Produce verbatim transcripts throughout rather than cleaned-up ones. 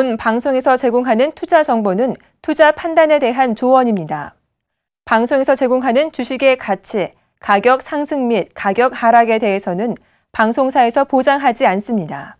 본 방송에서 제공하는 투자 정보는 투자 판단에 대한 조언입니다. 방송에서 제공하는 주식의 가치, 가격 상승 및 가격 하락에 대해서는 방송사에서 보장하지 않습니다.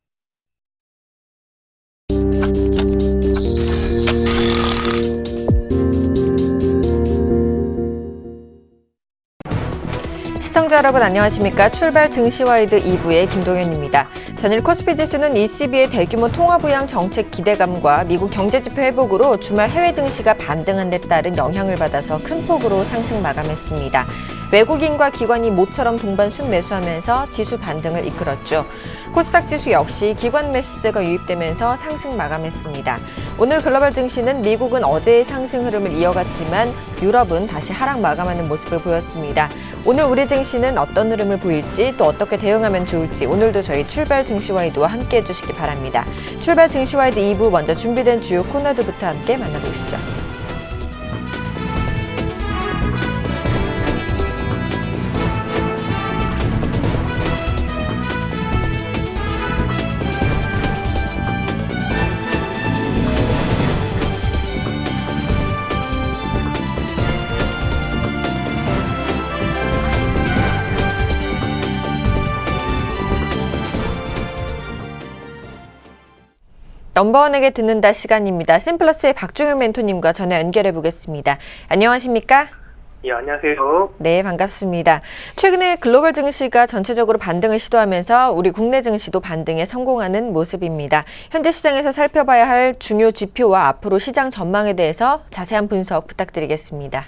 시청자 여러분 안녕하십니까? 출발 증시와이드 이 부의 김동현입니다. 전일 코스피 지수는 이씨비의 대규모 통화부양 정책 기대감과 미국 경제지표 회복으로 주말 해외 증시가 반등한 데 따른 영향을 받아서 큰 폭으로 상승 마감했습니다. 외국인과 기관이 모처럼 동반 순매수하면서 지수 반등을 이끌었죠. 코스닥 지수 역시 기관 매수세가 유입되면서 상승 마감했습니다. 오늘 글로벌 증시는 미국은 어제의 상승 흐름을 이어갔지만 유럽은 다시 하락 마감하는 모습을 보였습니다. 오늘 우리 증시는 어떤 흐름을 보일지 또 어떻게 대응하면 좋을지 오늘도 저희 출발 증시와이드와 함께 해주시기 바랍니다. 출발 증시와이드 이 부 먼저 준비된 주요 코너들부터 함께 만나보시죠. 넘버원에게 듣는다 시간입니다. 샘플러스의 박중현 멘토님과 전화 연결해 보겠습니다. 안녕하십니까? 예, 안녕하세요. 네, 반갑습니다. 최근에 글로벌 증시가 전체적으로 반등을 시도하면서 우리 국내 증시도 반등에 성공하는 모습입니다. 현재 시장에서 살펴봐야 할 중요 지표와 앞으로 시장 전망에 대해서 자세한 분석 부탁드리겠습니다.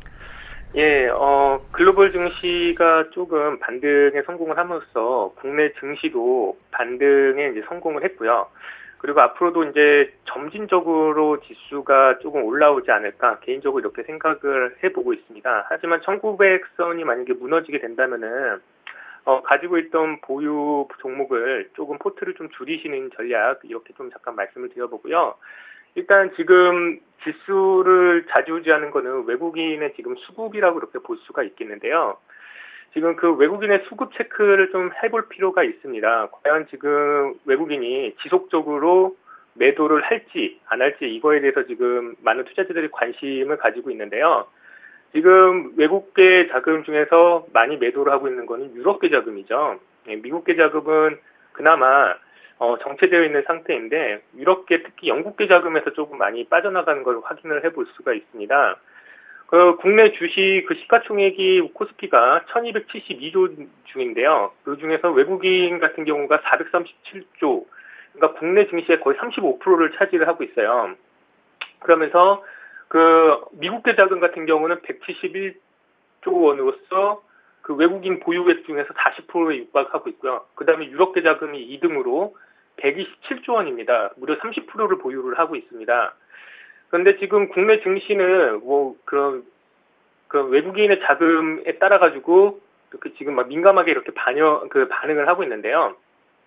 예, 어, 글로벌 증시가 조금 반등에 성공을 함으로써 국내 증시도 반등에 이제 성공을 했고요. 그리고 앞으로도 이제 점진적으로 지수가 조금 올라오지 않을까 개인적으로 이렇게 생각을 해보고 있습니다. 하지만 천구백 선이 만약에 무너지게 된다면은 어, 가지고 있던 보유 종목을 조금 포트를 좀 줄이시는 전략 이렇게 좀 잠깐 말씀을 드려보고요. 일단 지금 지수를 좌지우지하는 거는 외국인의 지금 수급이라고 이렇게 볼 수가 있겠는데요. 지금 그 외국인의 수급 체크를 좀 해볼 필요가 있습니다. 과연 지금 외국인이 지속적으로 매도를 할지 안 할지 이거에 대해서 지금 많은 투자자들이 관심을 가지고 있는데요. 지금 외국계 자금 중에서 많이 매도를 하고 있는 거는 유럽계 자금이죠. 미국계 자금은 그나마 어, 정체되어 있는 상태인데 유럽계 특히 영국계 자금에서 조금 많이 빠져나가는 걸 확인을 해볼 수가 있습니다. 그 국내 주식 그 시가총액이 코스피가 천이백칠십이 조 중인데요. 그 중에서 외국인 같은 경우가 사백삼십칠 조, 그러니까 국내 증시의 거의 삼십오 퍼센트를 차지를 하고 있어요. 그러면서 그 미국계 자금 같은 경우는 백칠십일 조 원으로서 그 외국인 보유액 중에서 사십 퍼센트에 육박하고 있고요. 그 다음에 유럽계 자금이 이 등으로 백이십칠 조 원입니다. 무려 삼십 퍼센트를 보유를 하고 있습니다. 그런데 지금 국내 증시는 뭐 그런 그 외국인의 자금에 따라 가지고 그 지금 막 민감하게 이렇게 반여 그 반응을 하고 있는데요.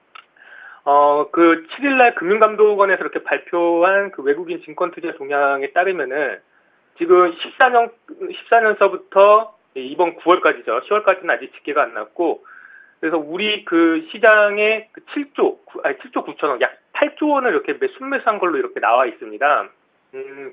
어 그 칠 일날 금융감독원에서 이렇게 발표한 그 외국인 증권 투자 동향에 따르면은 지금 십사 년 십사 년서부터 이번 구월까지죠. 시월까지는 아직 집계가 안 났고 그래서 우리 그 시장에 그 칠 조 아니 칠 조 구천억 약 팔 조 원을 이렇게 순매수한 걸로 이렇게 나와 있습니다. 음,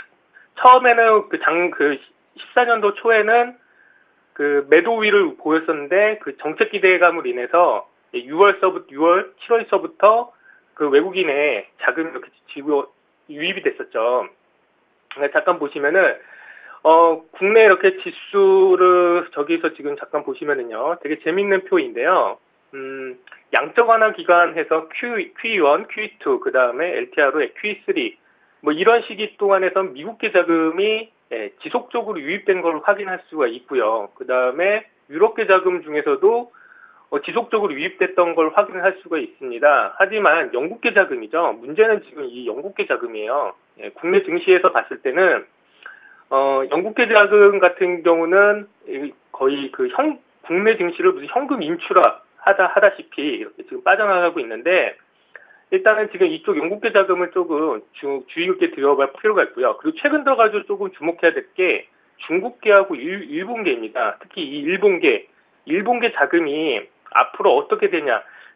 처음에는 그 장, 그 십사 년도 초에는 그 매도 위를 보였었는데 그 정책 기대감으로 인해서 유월서부터, 유월, 칠월서부터 그 외국인의 자금이 이렇게 지구 유입이 됐었죠. 그러니까 잠깐 보시면은, 어, 국내 이렇게 지수를 저기서 지금 잠깐 보시면은요, 되게 재밌는 표인데요. 음, 양적 완화 기간 해서 Q, 큐이 일, 큐이 투, 그 다음에 엘티아르로 큐이 쓰리, 뭐 이런 시기 동안에서 미국계 자금이 예, 지속적으로 유입된 걸 확인할 수가 있고요. 그 다음에 유럽계 자금 중에서도 어, 지속적으로 유입됐던 걸 확인할 수가 있습니다. 하지만 영국계 자금이죠. 문제는 지금 이 영국계 자금이에요. 예, 국내 증시에서 봤을 때는 어, 영국계 자금 같은 경우는 거의 그 형, 국내 증시를 무슨 현금 인출하 하다 하다시피 이렇게 지금 빠져나가고 있는데. 일단은 지금 이쪽 영국계 자금을 조금 주, 주의 깊게 들여볼 필요가 있고요. 그리고 최근 들어가지고 조금 주목해야 될 게 중국계하고 일, 일본계입니다. 특히 이 일본계, 일본계 자금이 앞으로 어떻게 되냐.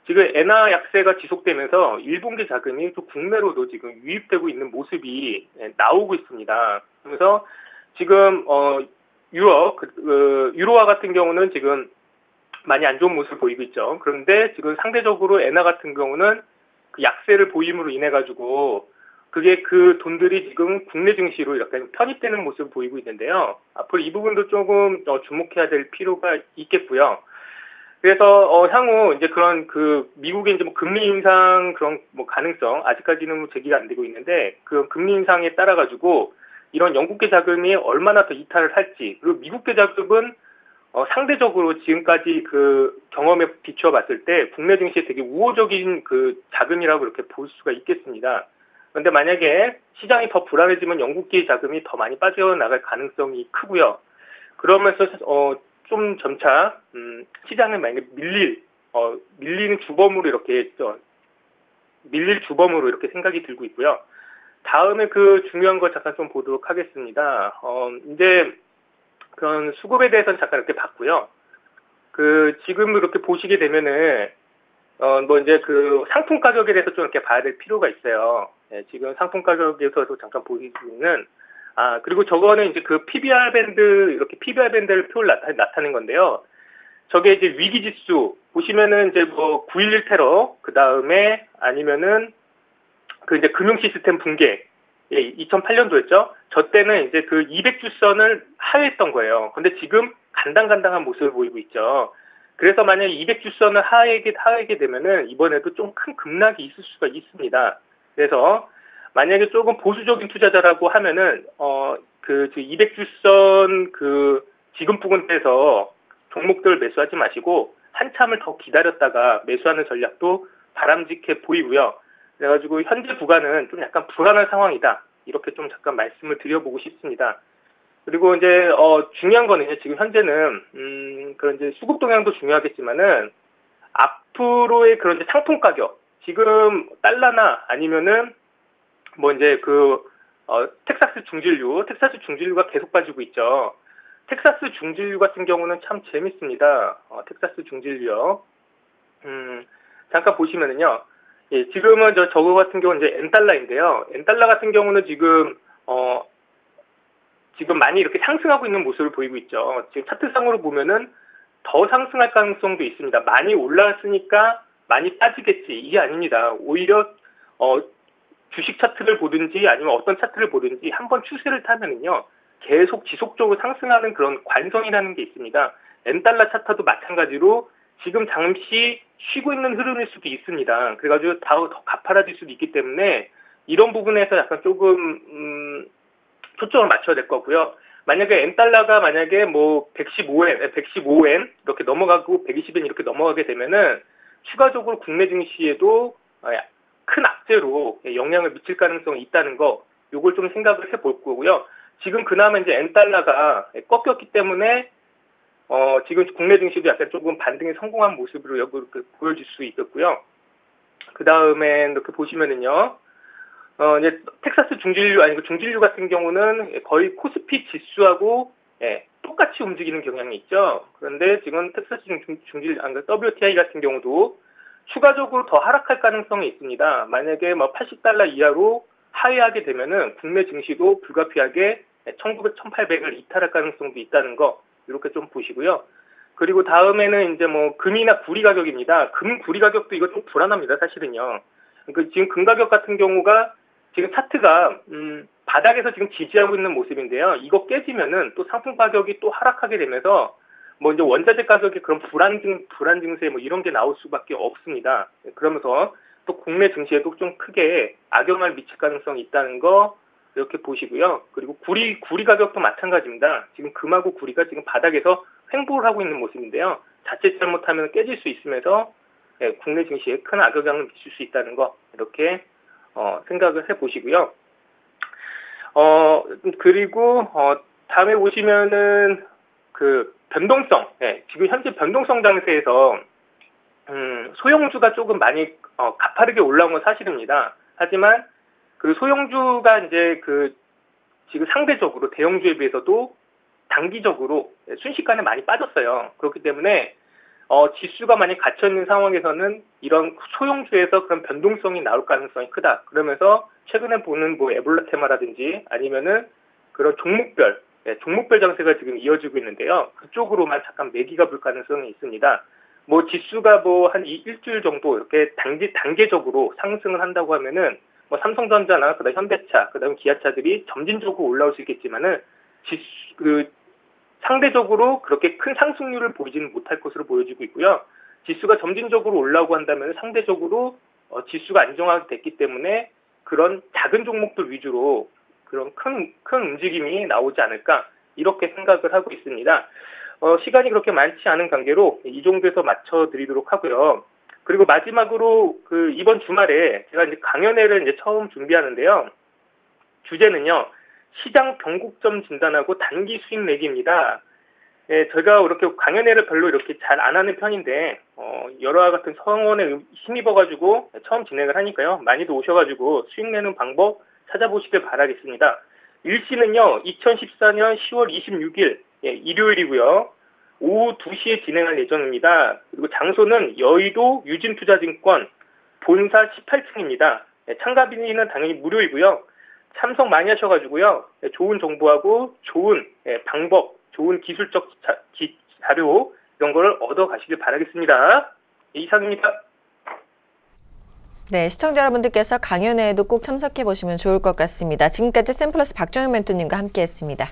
지금 엔화 약세가 지속되면서 일본계 자금이 또 국내로도 지금 유입되고 있는 모습이 나오고 있습니다. 그래서 지금 어 유럽 그, 그 유로화 같은 경우는 지금 많이 안 좋은 모습을 보이고 있죠. 그런데 지금 상대적으로 엔화 같은 경우는 그 약세를 보임으로 인해 가지고 그게 그 돈들이 지금 국내 증시로 이렇게 편입되는 모습을 보이고 있는데요. 앞으로 이 부분도 조금 어, 주목해야 될 필요가 있겠고요. 그래서 어, 향후 이제 그런 그 미국의 이제 뭐 금리 인상 그런 뭐 가능성 아직까지는 뭐 제기가 안 되고 있는데 그 금리 인상에 따라 가지고 이런 영국계 자금이 얼마나 더 이탈을 할지 그리고 미국계 자금은 어, 상대적으로 지금까지 그 경험에 비추어 봤을 때 국내 증시에 되게 우호적인 그 자금이라고 이렇게 볼 수가 있겠습니다. 그런데 만약에 시장이 더 불안해지면 영국계 자금이 더 많이 빠져나갈 가능성이 크고요. 그러면서 어, 좀 점차 음, 시장을 만약에 밀릴 어, 밀리는 주범으로 이렇게 저, 밀릴 주범으로 이렇게 생각이 들고 있고요. 다음에 그 중요한 거 잠깐 좀 보도록 하겠습니다. 어, 이제 그런 수급에 대해서는 잠깐 이렇게 봤고요. 그 지금 이렇게 보시게 되면은 어, 뭐 이제 그 상품 가격에 대해서 좀 이렇게 봐야 될 필요가 있어요. 네, 지금 상품 가격에서도 잠깐 보시면은 아, 그리고 저거는 이제 그 피비알 밴드, 이렇게 피비알 밴드를 표를 나타, 나타낸 건데요. 저게 이제 위기지수, 보시면은 이제 뭐 구일일 테러, 그 다음에 아니면은 그 이제 금융 시스템 붕괴, 예, 이천팔 년도였죠. 저 때는 이제 그 이백 주선을 하회했던 거예요. 근데 지금 간당간당한 모습을 보이고 있죠. 그래서 만약에 이백 주선을 하회하게, 하회하게 되면은 이번에도 좀 큰 급락이 있을 수가 있습니다. 그래서 만약에 조금 보수적인 투자자라고 하면은, 어, 그, 이백 주선 그, 지금 부근에서 종목들을 매수하지 마시고, 한참을 더 기다렸다가 매수하는 전략도 바람직해 보이고요. 그래가지고, 현재 구간은 좀 약간 불안한 상황이다. 이렇게 좀 잠깐 말씀을 드려보고 싶습니다. 그리고 이제, 어, 중요한 거는 지금 현재는, 음, 그런 이제 수급 동향도 중요하겠지만은, 앞으로의 그런 이제 상품 가격, 지금 달러나 아니면은, 뭐 이제 그 어, 텍사스 중진류, 텍사스 중진류가 계속 빠지고 있죠. 텍사스 중진류 같은 경우는 참 재밌습니다. 어, 텍사스 중진류요. 음, 잠깐 보시면은요. 예, 지금은 저 저거 같은 경우는 이제 엔달러인데요. 엔달러 같은 경우는 지금 어 지금 많이 이렇게 상승하고 있는 모습을 보이고 있죠. 지금 차트상으로 보면은 더 상승할 가능성도 있습니다. 많이 올라왔으니까 많이 빠지겠지. 이게 아닙니다. 오히려 어 주식 차트를 보든지 아니면 어떤 차트를 보든지 한번 추세를 타면은요 계속 지속적으로 상승하는 그런 관성이라는 게 있습니다. 엔달러 차트도 마찬가지로 지금 잠시 쉬고 있는 흐름일 수도 있습니다. 그래가지고 더, 더 가파라질 수도 있기 때문에 이런 부분에서 약간 조금 음, 초점을 맞춰야 될 거고요. 만약에 엔달러가 만약에 뭐 백십오 엔, 백십오 엔 이렇게 넘어가고 백이십 엔 이렇게 넘어가게 되면은 추가적으로 국내 증시에도 큰 악재로 영향을 미칠 가능성이 있다는 거, 요걸 좀 생각을 해볼 거고요. 지금 그나마 이제 엔달러가 꺾였기 때문에, 어, 지금 국내 증시도 약간 조금 반등에 성공한 모습으로 이렇게 보여질 수 있겠고요. 그 다음에 이렇게 보시면은요, 어, 이제 텍사스 중진류, 아니, 중진류 같은 경우는 거의 코스피 지수하고, 예, 똑같이 움직이는 경향이 있죠. 그런데 지금 텍사스 중, 중진류, 아니, 더블유티아이 같은 경우도 추가적으로 더 하락할 가능성이 있습니다. 만약에 뭐 팔십 달러 이하로 하회하게 되면은 국내 증시도 불가피하게 천구백, 천팔백을 이탈할 가능성도 있다는 거 이렇게 좀 보시고요. 그리고 다음에는 이제 뭐 금이나 구리 가격입니다. 금, 구리 가격도 이거 좀 불안합니다. 사실은요. 그 지금 금 가격 같은 경우가 지금 차트가 음, 바닥에서 지금 지지하고 있는 모습인데요. 이거 깨지면은 또 상품 가격이 또 하락하게 되면서 뭐 이제 원자재 가격의 그런 불안 증 불안 증세 뭐 이런 게 나올 수밖에 없습니다. 그러면서 또 국내 증시에도 좀 크게 악영향을 미칠 가능성이 있다는 거 이렇게 보시고요. 그리고 구리 구리 가격도 마찬가지입니다. 지금 금하고 구리가 지금 바닥에서 횡보를 하고 있는 모습인데요. 자칫 잘못하면 깨질 수 있으면서 예, 국내 증시에 큰 악영향을 미칠 수 있다는 거 이렇게 어, 생각을 해보시고요. 어 그리고 어, 다음에 보시면은 그 변동성, 예, 지금 현재 변동성 장세에서 음, 소형주가 조금 많이 어, 가파르게 올라온 건 사실입니다. 하지만 그 소형주가 이제 그 지금 상대적으로 대형주에 비해서도 단기적으로 순식간에 많이 빠졌어요. 그렇기 때문에 어, 지수가 만약 갇혀있는 상황에서는 이런 소형주에서 그런 변동성이 나올 가능성이 크다. 그러면서 최근에 보는 뭐 에볼라 테마라든지 아니면은 그런 종목별, 네, 종목별 장세가 지금 이어지고 있는데요. 그쪽으로만 잠깐 매기가 불 가능성이 있습니다. 뭐 지수가 뭐 한 일주일 정도 이렇게 단계, 단계적으로 상승을 한다고 하면은 뭐 삼성전자나 그다음 현대차, 그다음 기아차들이 점진적으로 올라올 수 있겠지만은 지수, 그, 상대적으로 그렇게 큰 상승률을 보이지는 못할 것으로 보여지고 있고요. 지수가 점진적으로 올라오고 한다면 상대적으로 어, 지수가 안정화가 됐기 때문에 그런 작은 종목들 위주로 그런 큰, 큰 움직임이 나오지 않을까 이렇게 생각을 하고 있습니다. 어, 시간이 그렇게 많지 않은 관계로 이 정도에서 맞춰드리도록 하고요. 그리고 마지막으로 그 이번 주말에 제가 이제 강연회를 이제 처음 준비하는데요. 주제는요. 시장 변곡점 진단하고 단기 수익 내기입니다. 예, 제가 이렇게 강연회를 별로 이렇게 잘 안 하는 편인데, 어, 여러와 같은 성원에 힘입어가지고 처음 진행을 하니까요. 많이도 오셔가지고 수익 내는 방법 찾아보시길 바라겠습니다. 일시는요, 이천십사 년 시월 이십육일, 예, 일요일이고요. 오후 두 시에 진행할 예정입니다. 그리고 장소는 여의도 유진투자증권 본사 십팔 층입니다. 예, 참가비는 당연히 무료이고요. 참석 많이 하셔가지고요. 좋은 정보하고 좋은 방법, 좋은 기술적 자, 기, 자료 이런 걸 얻어 가시길 바라겠습니다. 이상입니다. 네, 시청자 여러분들께서 강연회에도 꼭 참석해 보시면 좋을 것 같습니다. 지금까지 샘플러스 박정현 멘토님과 함께했습니다.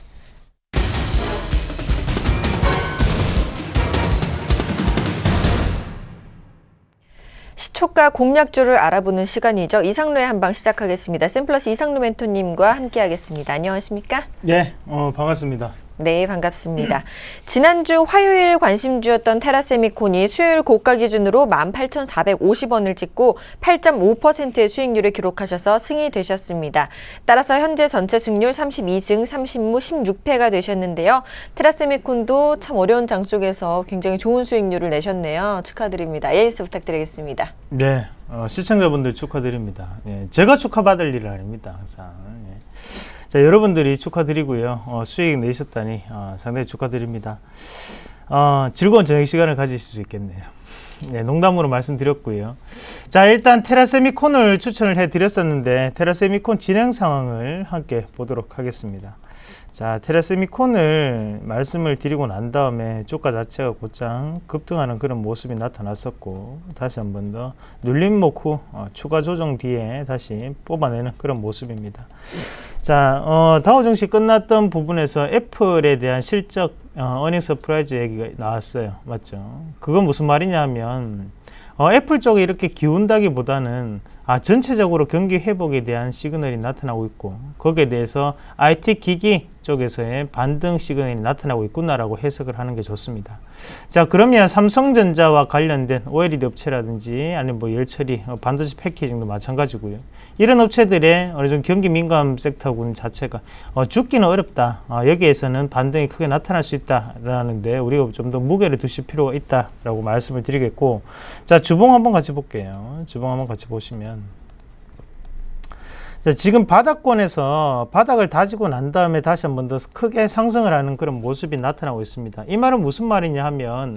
시초가 공략주를 알아보는 시간이죠. 이상로의 한방 시작하겠습니다. 샘플러스 이상로 멘토님과 함께하겠습니다. 안녕하십니까? 네, 어, 반갑습니다. 네, 반갑습니다. 지난주 화요일 관심주였던 테라세미콘이 수요일 고가 기준으로 만 팔천사백오십 원을 찍고 팔 점 오 퍼센트의 수익률을 기록하셔서 승이 되셨습니다. 따라서 현재 전체 승률 삼십이 승 삼십무 십육 패가 되셨는데요. 테라세미콘도 참 어려운 장 속에서 굉장히 좋은 수익률을 내셨네요. 축하드립니다. 에이스 부탁드리겠습니다. 네, 어, 시청자분들 축하드립니다. 예, 제가 축하받을 일은 아닙니다. 항상. 예. 자, 여러분들이 축하드리고요. 어, 수익 내셨다니 어, 상당히 축하드립니다. 어, 즐거운 저녁 시간을 가지실 수 있겠네요. 네, 농담으로 말씀드렸고요. 자, 일단 테라세미콘을 추천을 해드렸었는데 테라세미콘 진행 상황을 함께 보도록 하겠습니다. 자, 테라세미콘을 말씀을 드리고 난 다음에 주가 자체가 곧장 급등하는 그런 모습이 나타났었고 다시 한 번 더 눌림목 후 어, 추가 조정 뒤에 다시 뽑아내는 그런 모습입니다. 자, 어, 다우 증시 끝났던 부분에서 애플에 대한 실적 어, 어닝 서프라이즈 얘기가 나왔어요. 맞죠? 그건 무슨 말이냐 하면 어, 애플 쪽에 이렇게 기운다기보다는 아, 전체적으로 경기 회복에 대한 시그널이 나타나고 있고 거기에 대해서 아이티 기기 쪽에서의 반등 시그널이 나타나고 있구나라고 해석을 하는 게 좋습니다. 자, 그러면 삼성전자와 관련된 오엘이디 업체라든지 아니면 뭐 열처리, 어, 반도체 패키징도 마찬가지고요. 이런 업체들의 어느 정도 경기 민감 섹터군 자체가 어, 죽기는 어렵다. 어, 여기에서는 반등이 크게 나타날 수 있다라는데 우리가 좀 더 무게를 두실 필요가 있다라고 말씀을 드리겠고, 자, 주봉 한번 같이 볼게요. 주봉 한번 같이 보시면. 자, 지금 바닥권에서 바닥을 다지고 난 다음에 다시 한 번 더 크게 상승을 하는 그런 모습이 나타나고 있습니다. 이 말은 무슨 말이냐 하면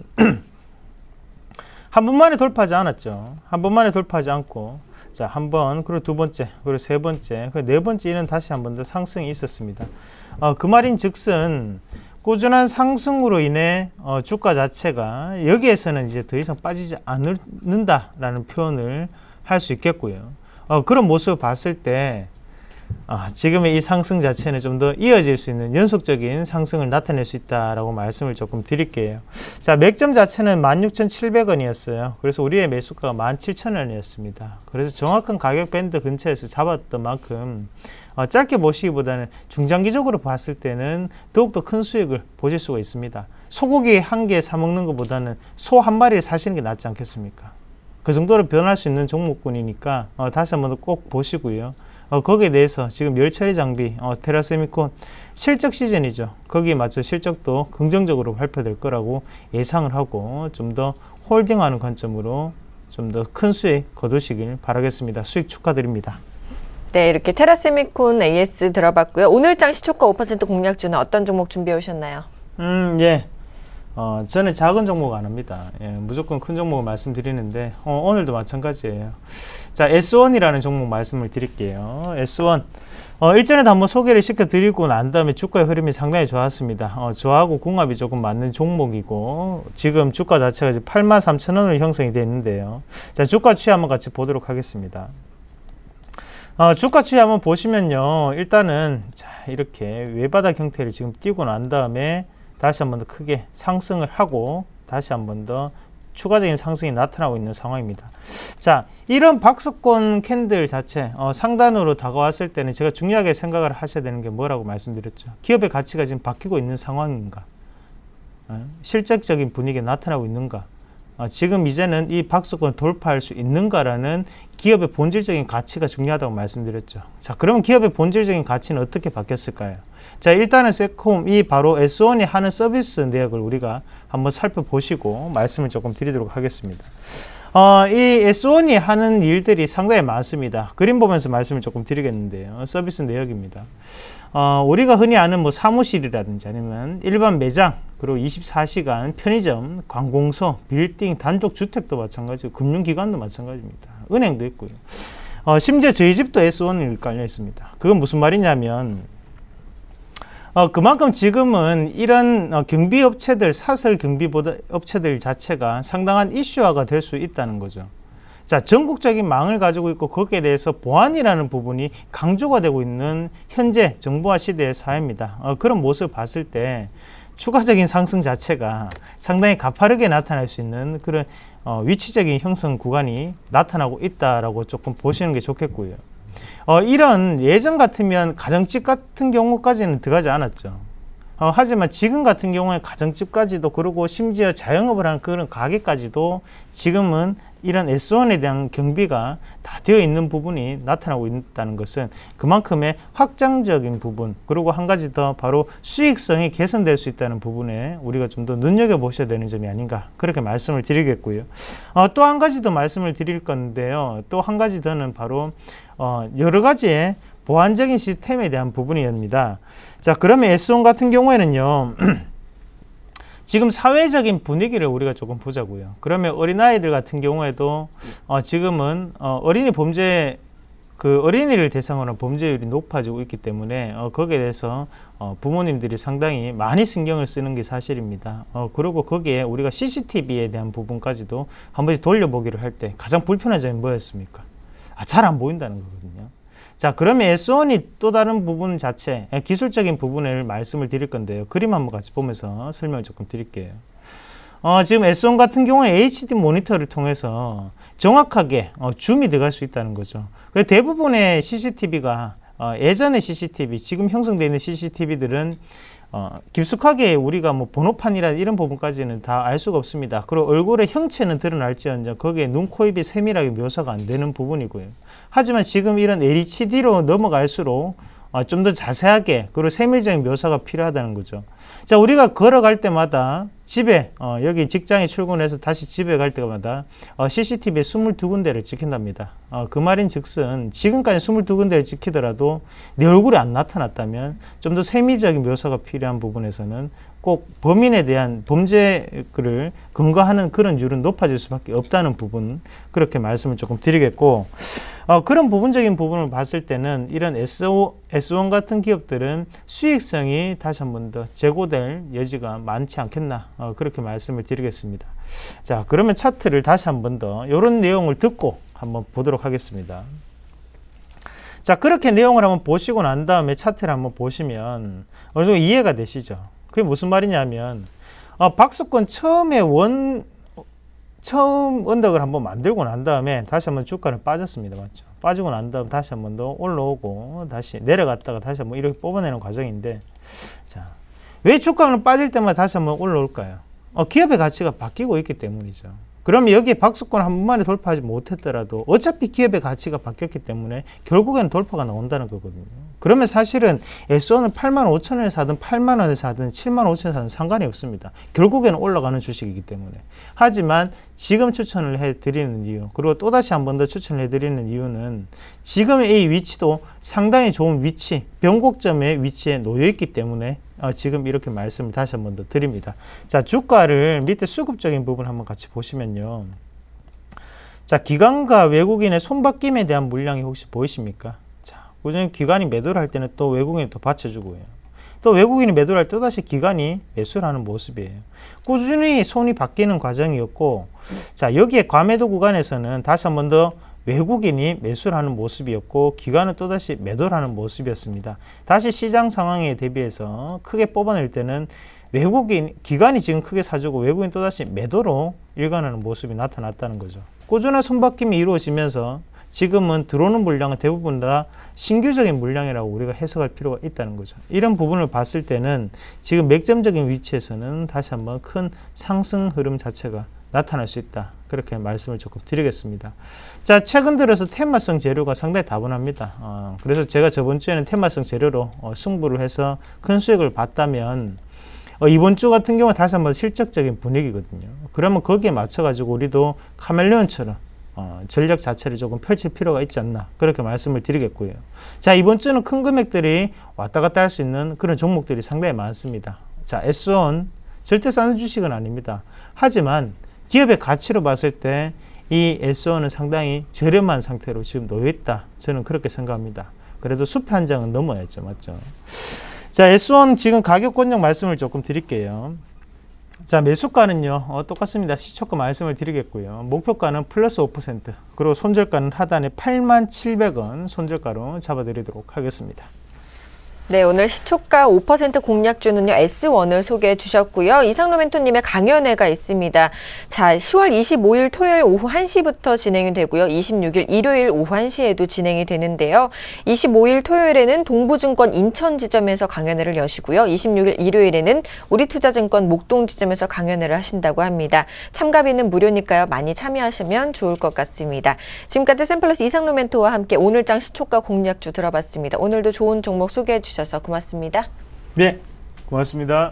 한 번만에 돌파하지 않았죠. 한 번만에 돌파하지 않고 자, 한 번, 그리고 두 번째, 그리고 세 번째, 그리고 네 번째는 다시 한 번 더 상승이 있었습니다. 어, 그 말인 즉슨 꾸준한 상승으로 인해 어, 주가 자체가 여기에서는 이제 더 이상 빠지지 않는다라는 표현을 할 수 있겠고요. 어, 그런 모습을 봤을 때 아, 지금의 이 상승 자체는 좀 더 이어질 수 있는 연속적인 상승을 나타낼 수 있다라고 말씀을 조금 드릴게요. 자, 맥점 자체는 만 육천칠백 원이었어요. 그래서 우리의 매수가가 만 칠천 원이었습니다. 그래서 정확한 가격 밴드 근처에서 잡았던 만큼 어, 짧게 보시기보다는 중장기적으로 봤을 때는 더욱더 큰 수익을 보실 수가 있습니다. 소고기 한 개 사 먹는 것보다는 소 한 마리를 사시는 게 낫지 않겠습니까? 그 정도로 변할 수 있는 종목군이니까 어, 다시 한번 꼭 보시고요. 어, 거기에 대해서 지금 열처리 장비, 어, 테라세미콘 실적 시즌이죠. 거기에 맞춰 실적도 긍정적으로 발표될 거라고 예상을 하고 좀 더 홀딩하는 관점으로 좀 더 큰 수익 거두시길 바라겠습니다. 수익 축하드립니다. 네, 이렇게 테라세미콘 에이에스 들어봤고요. 오늘장 시초가 오 퍼센트 공략주는 어떤 종목 준비해 오셨나요? 음, 예. 어, 저는 작은 종목 안 합니다. 예, 무조건 큰 종목을 말씀드리는데 어, 오늘도 마찬가지예요. 자, 에스원이라는 종목 말씀을 드릴게요. 에스원 어, 일전에도 한번 소개를 시켜드리고 난 다음에 주가의 흐름이 상당히 좋았습니다. 어, 저하고 궁합이 조금 맞는 종목이고 지금 주가 자체가 이제 팔만 삼천 원으로 형성이 되어 있는데요. 자, 주가 추이 한번 같이 보도록 하겠습니다. 어, 주가 추이 한번 보시면요, 일단은 자, 이렇게 외바닥 형태를 지금 띄고 난 다음에 다시 한번 더 크게 상승을 하고 다시 한번 더 추가적인 상승이 나타나고 있는 상황입니다. 자, 이런 박스권 캔들 자체 어, 상단으로 다가왔을 때는 제가 중요하게 생각을 하셔야 되는 게 뭐라고 말씀드렸죠. 기업의 가치가 지금 바뀌고 있는 상황인가, 어, 실질적인 분위기가 나타나고 있는가, 어, 지금 이제는 이 박스권을 돌파할 수 있는가라는 기업의 본질적인 가치가 중요하다고 말씀드렸죠. 자, 그러면 기업의 본질적인 가치는 어떻게 바뀌었을까요? 자, 일단은 세콤, 이 바로 에스원이 하는 서비스 내역을 우리가 한번 살펴보시고 말씀을 조금 드리도록 하겠습니다. 어, 이 에스원이 하는 일들이 상당히 많습니다. 그림 보면서 말씀을 조금 드리겠는데요. 서비스 내역입니다. 어, 우리가 흔히 아는 뭐 사무실이라든지 아니면 일반 매장, 그리고 이십사 시간 편의점, 관공서, 빌딩, 단독 주택도 마찬가지고 금융기관도 마찬가지입니다. 은행도 있고요. 어, 심지어 저희 집도 에스원이 깔려 있습니다. 그건 무슨 말이냐면 어, 그만큼 지금은 이런 어, 경비업체들, 사설 경비업체들 자체가 상당한 이슈화가 될 수 있다는 거죠. 자, 전국적인 망을 가지고 있고 거기에 대해서 보안이라는 부분이 강조가 되고 있는 현재 정보화 시대의 사회입니다. 어, 그런 모습을 봤을 때 추가적인 상승 자체가 상당히 가파르게 나타날 수 있는 그런 어, 위치적인 형성 구간이 나타나고 있다라고 조금 보시는 게 좋겠고요. 어, 이런 예전 같으면 가정집 같은 경우까지는 들어가지 않았죠. 어, 하지만 지금 같은 경우에 가정집까지도 그러고 심지어 자영업을 하는 그런 가게까지도 지금은 이런 에스원에 대한 경비가 다 되어 있는 부분이 나타나고 있다는 것은 그만큼의 확장적인 부분, 그리고 한 가지 더 바로 수익성이 개선될 수 있다는 부분에 우리가 좀 더 눈여겨보셔야 되는 점이 아닌가, 그렇게 말씀을 드리겠고요. 어, 또 한 가지 더 말씀을 드릴 건데요. 또 한 가지 더는 바로 어, 여러 가지의 보안적인 시스템에 대한 부분입니다. 자, 그러면 에스원 같은 경우에는요, 지금 사회적인 분위기를 우리가 조금 보자고요. 그러면 어린아이들 같은 경우에도 어, 지금은 어, 어린이 범죄, 그 어린이를 대상으로 한 범죄율이 높아지고 있기 때문에 어, 거기에 대해서 어, 부모님들이 상당히 많이 신경을 쓰는 게 사실입니다. 어, 그리고 거기에 우리가 씨씨티비에 대한 부분까지도 한 번씩 돌려보기를 할 때 가장 불편한 점이 뭐였습니까? 아, 잘 안 보인다는 거거든요. 자, 그러면 에스원이 또 다른 부분 자체, 기술적인 부분을 말씀을 드릴 건데요. 그림 한번 같이 보면서 설명을 조금 드릴게요. 어, 지금 에스원 같은 경우에 에이치디 모니터를 통해서 정확하게 어, 줌이 들어갈 수 있다는 거죠. 대부분의 씨씨티비가 어, 예전의 씨씨티비, 지금 형성되어 있는 씨씨티비들은 어, 깊숙하게 우리가 뭐 번호판이나 이런 부분까지는 다 알 수가 없습니다. 그리고 얼굴의 형체는 드러날지언정 거기에 눈, 코, 입이 세밀하게 묘사가 안 되는 부분이고요. 하지만 지금 이런 엘이치디로 넘어갈수록 어, 좀 더 자세하게 그리고 세밀적인 묘사가 필요하다는 거죠. 자, 우리가 걸어갈 때마다 집에 어, 여기 직장에 출근해서 다시 집에 갈 때마다 어, 씨씨티비에 이십이 군데를 찍힌답니다. 어, 그 말인 즉슨 지금까지 이십이 군데를 찍히더라도 내 얼굴이 안 나타났다면 좀 더 세밀적인 묘사가 필요한 부분에서는 꼭 범인에 대한 범죄를 근거하는 그런 율은 높아질 수밖에 없다는 부분, 그렇게 말씀을 조금 드리겠고, 어, 그런 부분적인 부분을 봤을 때는 이런 에스오, 에스원 같은 기업들은 수익성이 다시 한 번 더 제고될 여지가 많지 않겠나, 어, 그렇게 말씀을 드리겠습니다. 자, 그러면 차트를 다시 한 번 더 이런 내용을 듣고 한번 보도록 하겠습니다. 자, 그렇게 내용을 한번 보시고 난 다음에 차트를 한번 보시면 어느 정도 이해가 되시죠? 그게 무슨 말이냐면 어, 박스권 처음에 원 처음 언덕을 한번 만들고 난 다음에 다시 한번 주가는 빠졌습니다. 맞죠? 빠지고 난 다음 다시 한번 더 올라오고 다시 내려갔다가 다시 한번 이렇게 뽑아내는 과정인데, 자, 왜 주가는 빠질 때마다 다시 한번 올라올까요? 어, 기업의 가치가 바뀌고 있기 때문이죠. 그러면 여기에 박스권 한 번만에 돌파하지 못했더라도 어차피 기업의 가치가 바뀌었기 때문에 결국에는 돌파가 나온다는 거거든요. 그러면 사실은 에스원은 팔만 오천 원에 사든 팔만 원에 사든 칠만 오천 원에 사든 상관이 없습니다. 결국에는 올라가는 주식이기 때문에. 하지만 지금 추천을 해드리는 이유, 그리고 또다시 한 번 더 추천을 해드리는 이유는 지금의 이 위치도 상당히 좋은 위치, 변곡점의 위치에 놓여 있기 때문에 어, 지금 이렇게 말씀을 다시 한 번 더 드립니다. 자, 주가를 밑에 수급적인 부분 한번 같이 보시면요. 자, 기관과 외국인의 손바뀜에 대한 물량이 혹시 보이십니까? 자, 꾸준히 기관이 매도를 할 때는 또 외국인이 또 받쳐주고요. 또 외국인이 매도를 할 때 또다시 기관이 매수를 하는 모습이에요. 꾸준히 손이 바뀌는 과정이었고, 자, 여기에 과매도 구간에서는 다시 한 번 더 외국인이 매수를 하는 모습이었고, 기관은 또다시 매도를 하는 모습이었습니다. 다시 시장 상황에 대비해서 크게 뽑아낼 때는 외국인, 기관이 지금 크게 사주고 외국인 또다시 매도로 일관하는 모습이 나타났다는 거죠. 꾸준한 손바뀜이 이루어지면서 지금은 들어오는 물량은 대부분 다 신규적인 물량이라고 우리가 해석할 필요가 있다는 거죠. 이런 부분을 봤을 때는 지금 맥점적인 위치에서는 다시 한번 큰 상승 흐름 자체가 나타날 수 있다. 그렇게 말씀을 조금 드리겠습니다. 자, 최근 들어서 테마성 재료가 상당히 다분합니다. 어, 그래서 제가 저번 주에는 테마성 재료로 어, 승부를 해서 큰 수익을 봤다면 어, 이번 주 같은 경우는 다시 한번 실적적인 분위기거든요. 그러면 거기에 맞춰가지고 우리도 카멜레온처럼 어, 전략 자체를 조금 펼칠 필요가 있지 않나 그렇게 말씀을 드리겠고요. 자, 이번 주는 큰 금액들이 왔다 갔다 할 수 있는 그런 종목들이 상당히 많습니다. 자, 에스원 절대 싼 주식은 아닙니다. 하지만 기업의 가치로 봤을 때 이 에스원은 상당히 저렴한 상태로 지금 놓여있다. 저는 그렇게 생각합니다. 그래도 숲의 한 장은 넘어야죠. 맞죠? 자, 에스원 지금 가격 권역 말씀을 조금 드릴게요. 자, 매수가는요, 어, 똑같습니다. 시초가 말씀을 드리겠고요. 목표가는 플러스 오 퍼센트, 그리고 손절가는 하단에 팔만 칠백 원 손절가로 잡아드리도록 하겠습니다. 네, 오늘 시초가 오 퍼센트 공략주는요, 에스원을 소개해 주셨고요. 이상로 멘토님의 강연회가 있습니다. 자, 시월 이십오일 토요일 오후 한 시부터 진행이 되고요. 이십육일 일요일 오후 한 시에도 진행이 되는데요. 이십오일 토요일에는 동부증권 인천 지점에서 강연회를 여시고요. 이십육일 일요일에는 우리투자증권 목동 지점에서 강연회를 하신다고 합니다. 참가비는 무료니까요. 많이 참여하시면 좋을 것 같습니다. 지금까지 샘플러스 이상로 멘토와 함께 오늘장 시초가 공략주 들어봤습니다. 오늘도 좋은 종목 소개해 주셨습니다. 주셔서 고맙습니다. 네, 고맙습니다.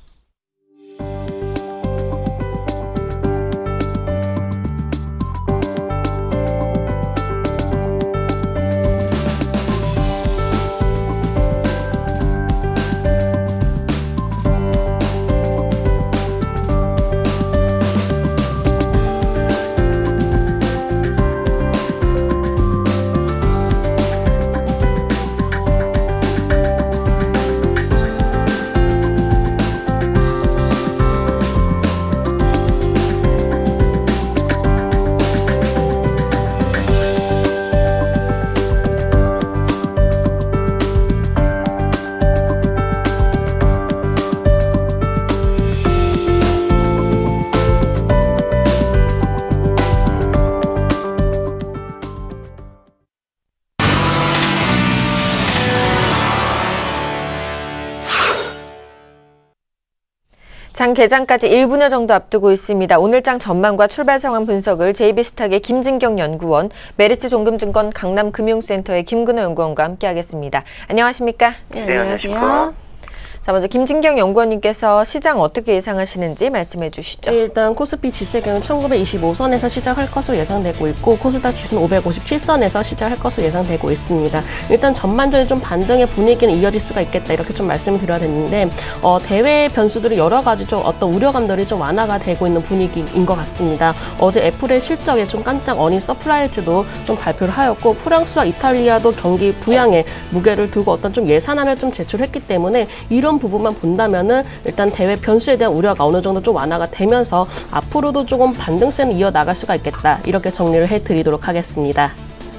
장 개장까지 일 분여 정도 앞두고 있습니다. 오늘장 전망과 출발 상황 분석을 제이비스탁의 김진경 연구원, 메리츠 종금증권 강남금융센터의 김근호 연구원과 함께하겠습니다. 안녕하십니까? 네, 안녕하세요. 자, 먼저 김진경 연구원님께서 시장 어떻게 예상하시는지 말씀해 주시죠. 네, 일단 코스피 지수의 경우 천구백이십오 선에서 시작할 것으로 예상되고 있고, 코스닥 지수는 오백오십칠 선에서 시작할 것으로 예상되고 있습니다. 일단 전반전에 좀 반등의 분위기는 이어질 수가 있겠다, 이렇게 좀 말씀을 드려야 되는데, 어, 대외 변수들이 여러 가지 좀 어떤 우려감들이 좀 완화가 되고 있는 분위기인 것 같습니다. 어제 애플의 실적에 좀 깜짝 어닝 서프라이즈도 좀 발표를 하였고, 프랑스와 이탈리아도 경기 부양에 무게를 두고 어떤 좀 예산안을 좀 제출했기 때문에 이런 부분만 본다면은 일단 대외 변수에 대한 우려가 어느 정도 좀 완화가 되면서 앞으로도 조금 반등세는 이어나갈 수가 있겠다, 이렇게 정리를 해드리도록 하겠습니다.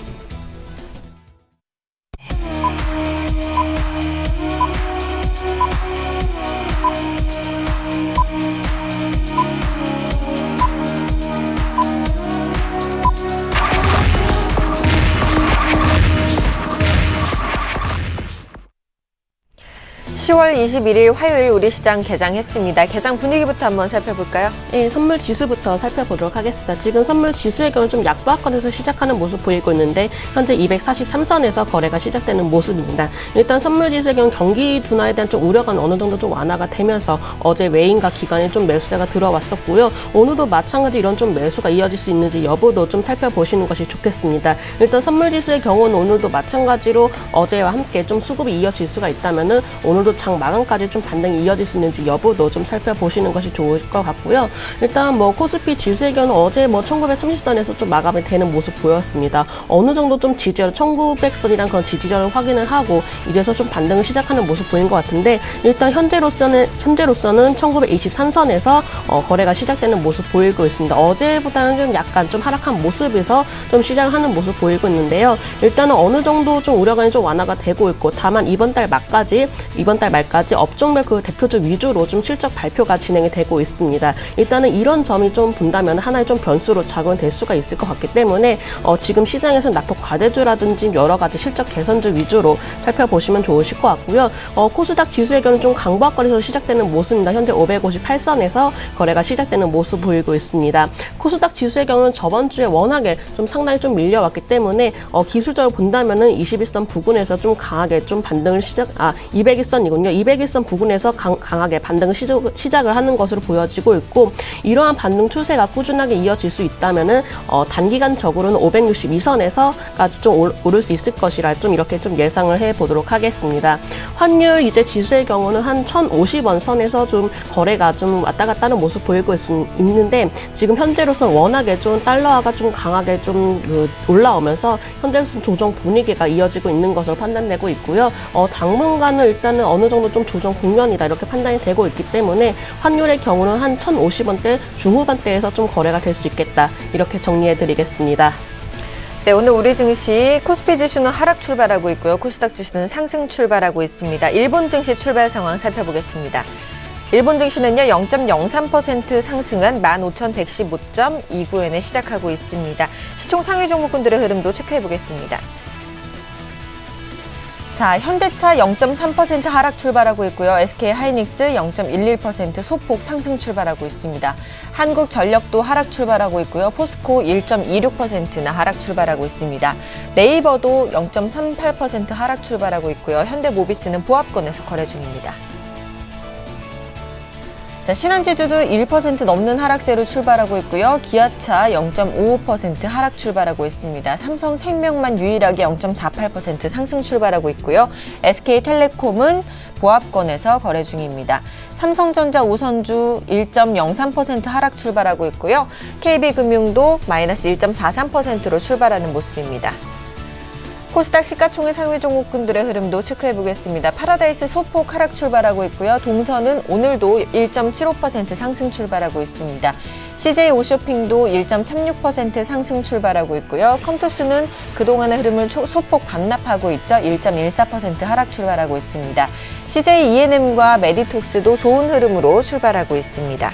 시월 이십일일 화요일 우리 시장 개장했습니다. 개장 분위기부터 한번 살펴볼까요? 네, 선물 지수부터 살펴보도록 하겠습니다. 지금 선물 지수의 경우 좀 약보합권에서 시작하는 모습 보이고 있는데, 현재 이백사십삼 선에서 거래가 시작되는 모습입니다. 일단 선물 지수의 경우 경기 둔화에 대한 좀 우려가 어느 정도 좀 완화가 되면서 어제 외인과 기관에 좀 매수세가 들어왔었고요. 오늘도 마찬가지 이런 좀 매수가 이어질 수 있는지 여부도 좀 살펴보시는 것이 좋겠습니다. 일단 선물 지수의 경우는 오늘도 마찬가지로 어제와 함께 좀 수급이 이어질 수가 있다면은 오늘 오늘도 장 마감까지 좀 반등이 이어질 수 있는지 여부도 좀 살펴보시는 것이 좋을 것 같고요. 일단 뭐 코스피 지수의 경우는 어제 뭐 천구백삼십 선에서 좀 마감이 되는 모습 보였습니다. 어느 정도 좀 지지율 천구백 선이란 그런 지지율을 확인을 하고 이제서 좀 반등을 시작하는 모습 보인 것 같은데 일단 현재로서는 현재로서는 천구백이십삼 선에서 어, 거래가 시작되는 모습 보이고 있습니다. 어제보다는 좀 약간 좀 하락한 모습에서 좀 시작하는 모습 보이고 있는데요. 일단은 어느 정도 좀 우려감이 좀 완화가 되고 있고 다만 이번 달 말까지 이번 달 말까지 업종별 그 대표주 위주로 좀 실적 발표가 진행이 되고 있습니다. 일단은 이런 점이 좀 본다면 하나의 좀 변수로 작용될 수가 있을 것 같기 때문에 어, 지금 시장에서 낙폭 과대주라든지 여러 가지 실적 개선주 위주로 살펴보시면 좋으실 것 같고요. 어, 코스닥 지수의 경우는 좀 강보합거래에서 시작되는 모습입니다. 현재 오백오십팔 선에서 거래가 시작되는 모습 보이고 있습니다. 코스닥 지수의 경우는 저번 주에 워낙에 좀 상당히 좀 밀려왔기 때문에 어, 기술적으로 본다면은 이십일 선 부근에서 좀 강하게 좀 반등을 시작, 아, 이백일 선이군요. 이백일 선 부근에서 강, 강하게 반등을 시작, 시작을 하는 것으로 보여지고 있고, 이러한 반등 추세가 꾸준하게 이어질 수 있다면은 어, 단기간적으로는 오백육십이 선에서까지 좀 오를 수 있을 것이라 좀 이렇게 좀 예상을 해 보도록 하겠습니다. 환율 이제 지수의 경우는 한 천오십 원 선에서 좀 거래가 좀 왔다 갔다 하는 모습 보이고 있, 있는데 지금 현재로서 워낙에 좀 달러화가 좀 강하게 좀 그, 올라오면서 현재로서 조정 분위기가 이어지고 있는 것으로 판단되고 있고요. 어, 당분간은 일단은 어느 정도 좀 조정 국면이다 이렇게 판단이 되고 있기 때문에 환율의 경우는 한 천오십 원대 중후반대에서 좀 거래가 될 수 있겠다 이렇게 정리해 드리겠습니다. 네, 오늘 우리 증시 코스피 지수는 하락 출발하고 있고요. 코스닥 지수는 상승 출발하고 있습니다. 일본 증시 출발 상황 살펴보겠습니다. 일본 증시는요 영 점 영삼 퍼센트 상승한 만 오천백십오 점 이구 엔에 시작하고 있습니다. 시총 상위 종목군들의 흐름도 체크해 보겠습니다. 자, 현대차 영 점 삼 퍼센트 하락 출발하고 있고요. 에스케이하이닉스 영 점 일일 퍼센트 소폭 상승 출발하고 있습니다. 한국전력도 하락 출발하고 있고요. 포스코 일 점 이육 퍼센트나 하락 출발하고 있습니다. 네이버도 영 점 삼팔 퍼센트 하락 출발하고 있고요. 현대모비스는 보합권에서 거래 중입니다. 자, 신한지주도 일 퍼센트 넘는 하락세로 출발하고 있고요. 기아차 영 점 오오 퍼센트 하락 출발하고 있습니다. 삼성생명만 유일하게 영 점 사팔 퍼센트 상승 출발하고 있고요. 에스케이텔레콤은 보합권에서 거래 중입니다. 삼성전자 우선주 일 점 영삼 퍼센트 하락 출발하고 있고요. 케이비금융도 마이너스 일 점 사삼 퍼센트로 출발하는 모습입니다. 코스닥 시가총액 상위 종목군들의 흐름도 체크해 보겠습니다. 파라다이스 소폭 하락 출발하고 있고요. 동선은 오늘도 일 점 칠오 퍼센트 상승 출발하고 있습니다. 씨제이 오쇼핑도 일 점 삼육 퍼센트 상승 출발하고 있고요. 컴투스는 그동안의 흐름을 소폭 반납하고 있죠. 일 점 일사 퍼센트 하락 출발하고 있습니다. 씨제이 이엔엠과 메디톡스도 좋은 흐름으로 출발하고 있습니다.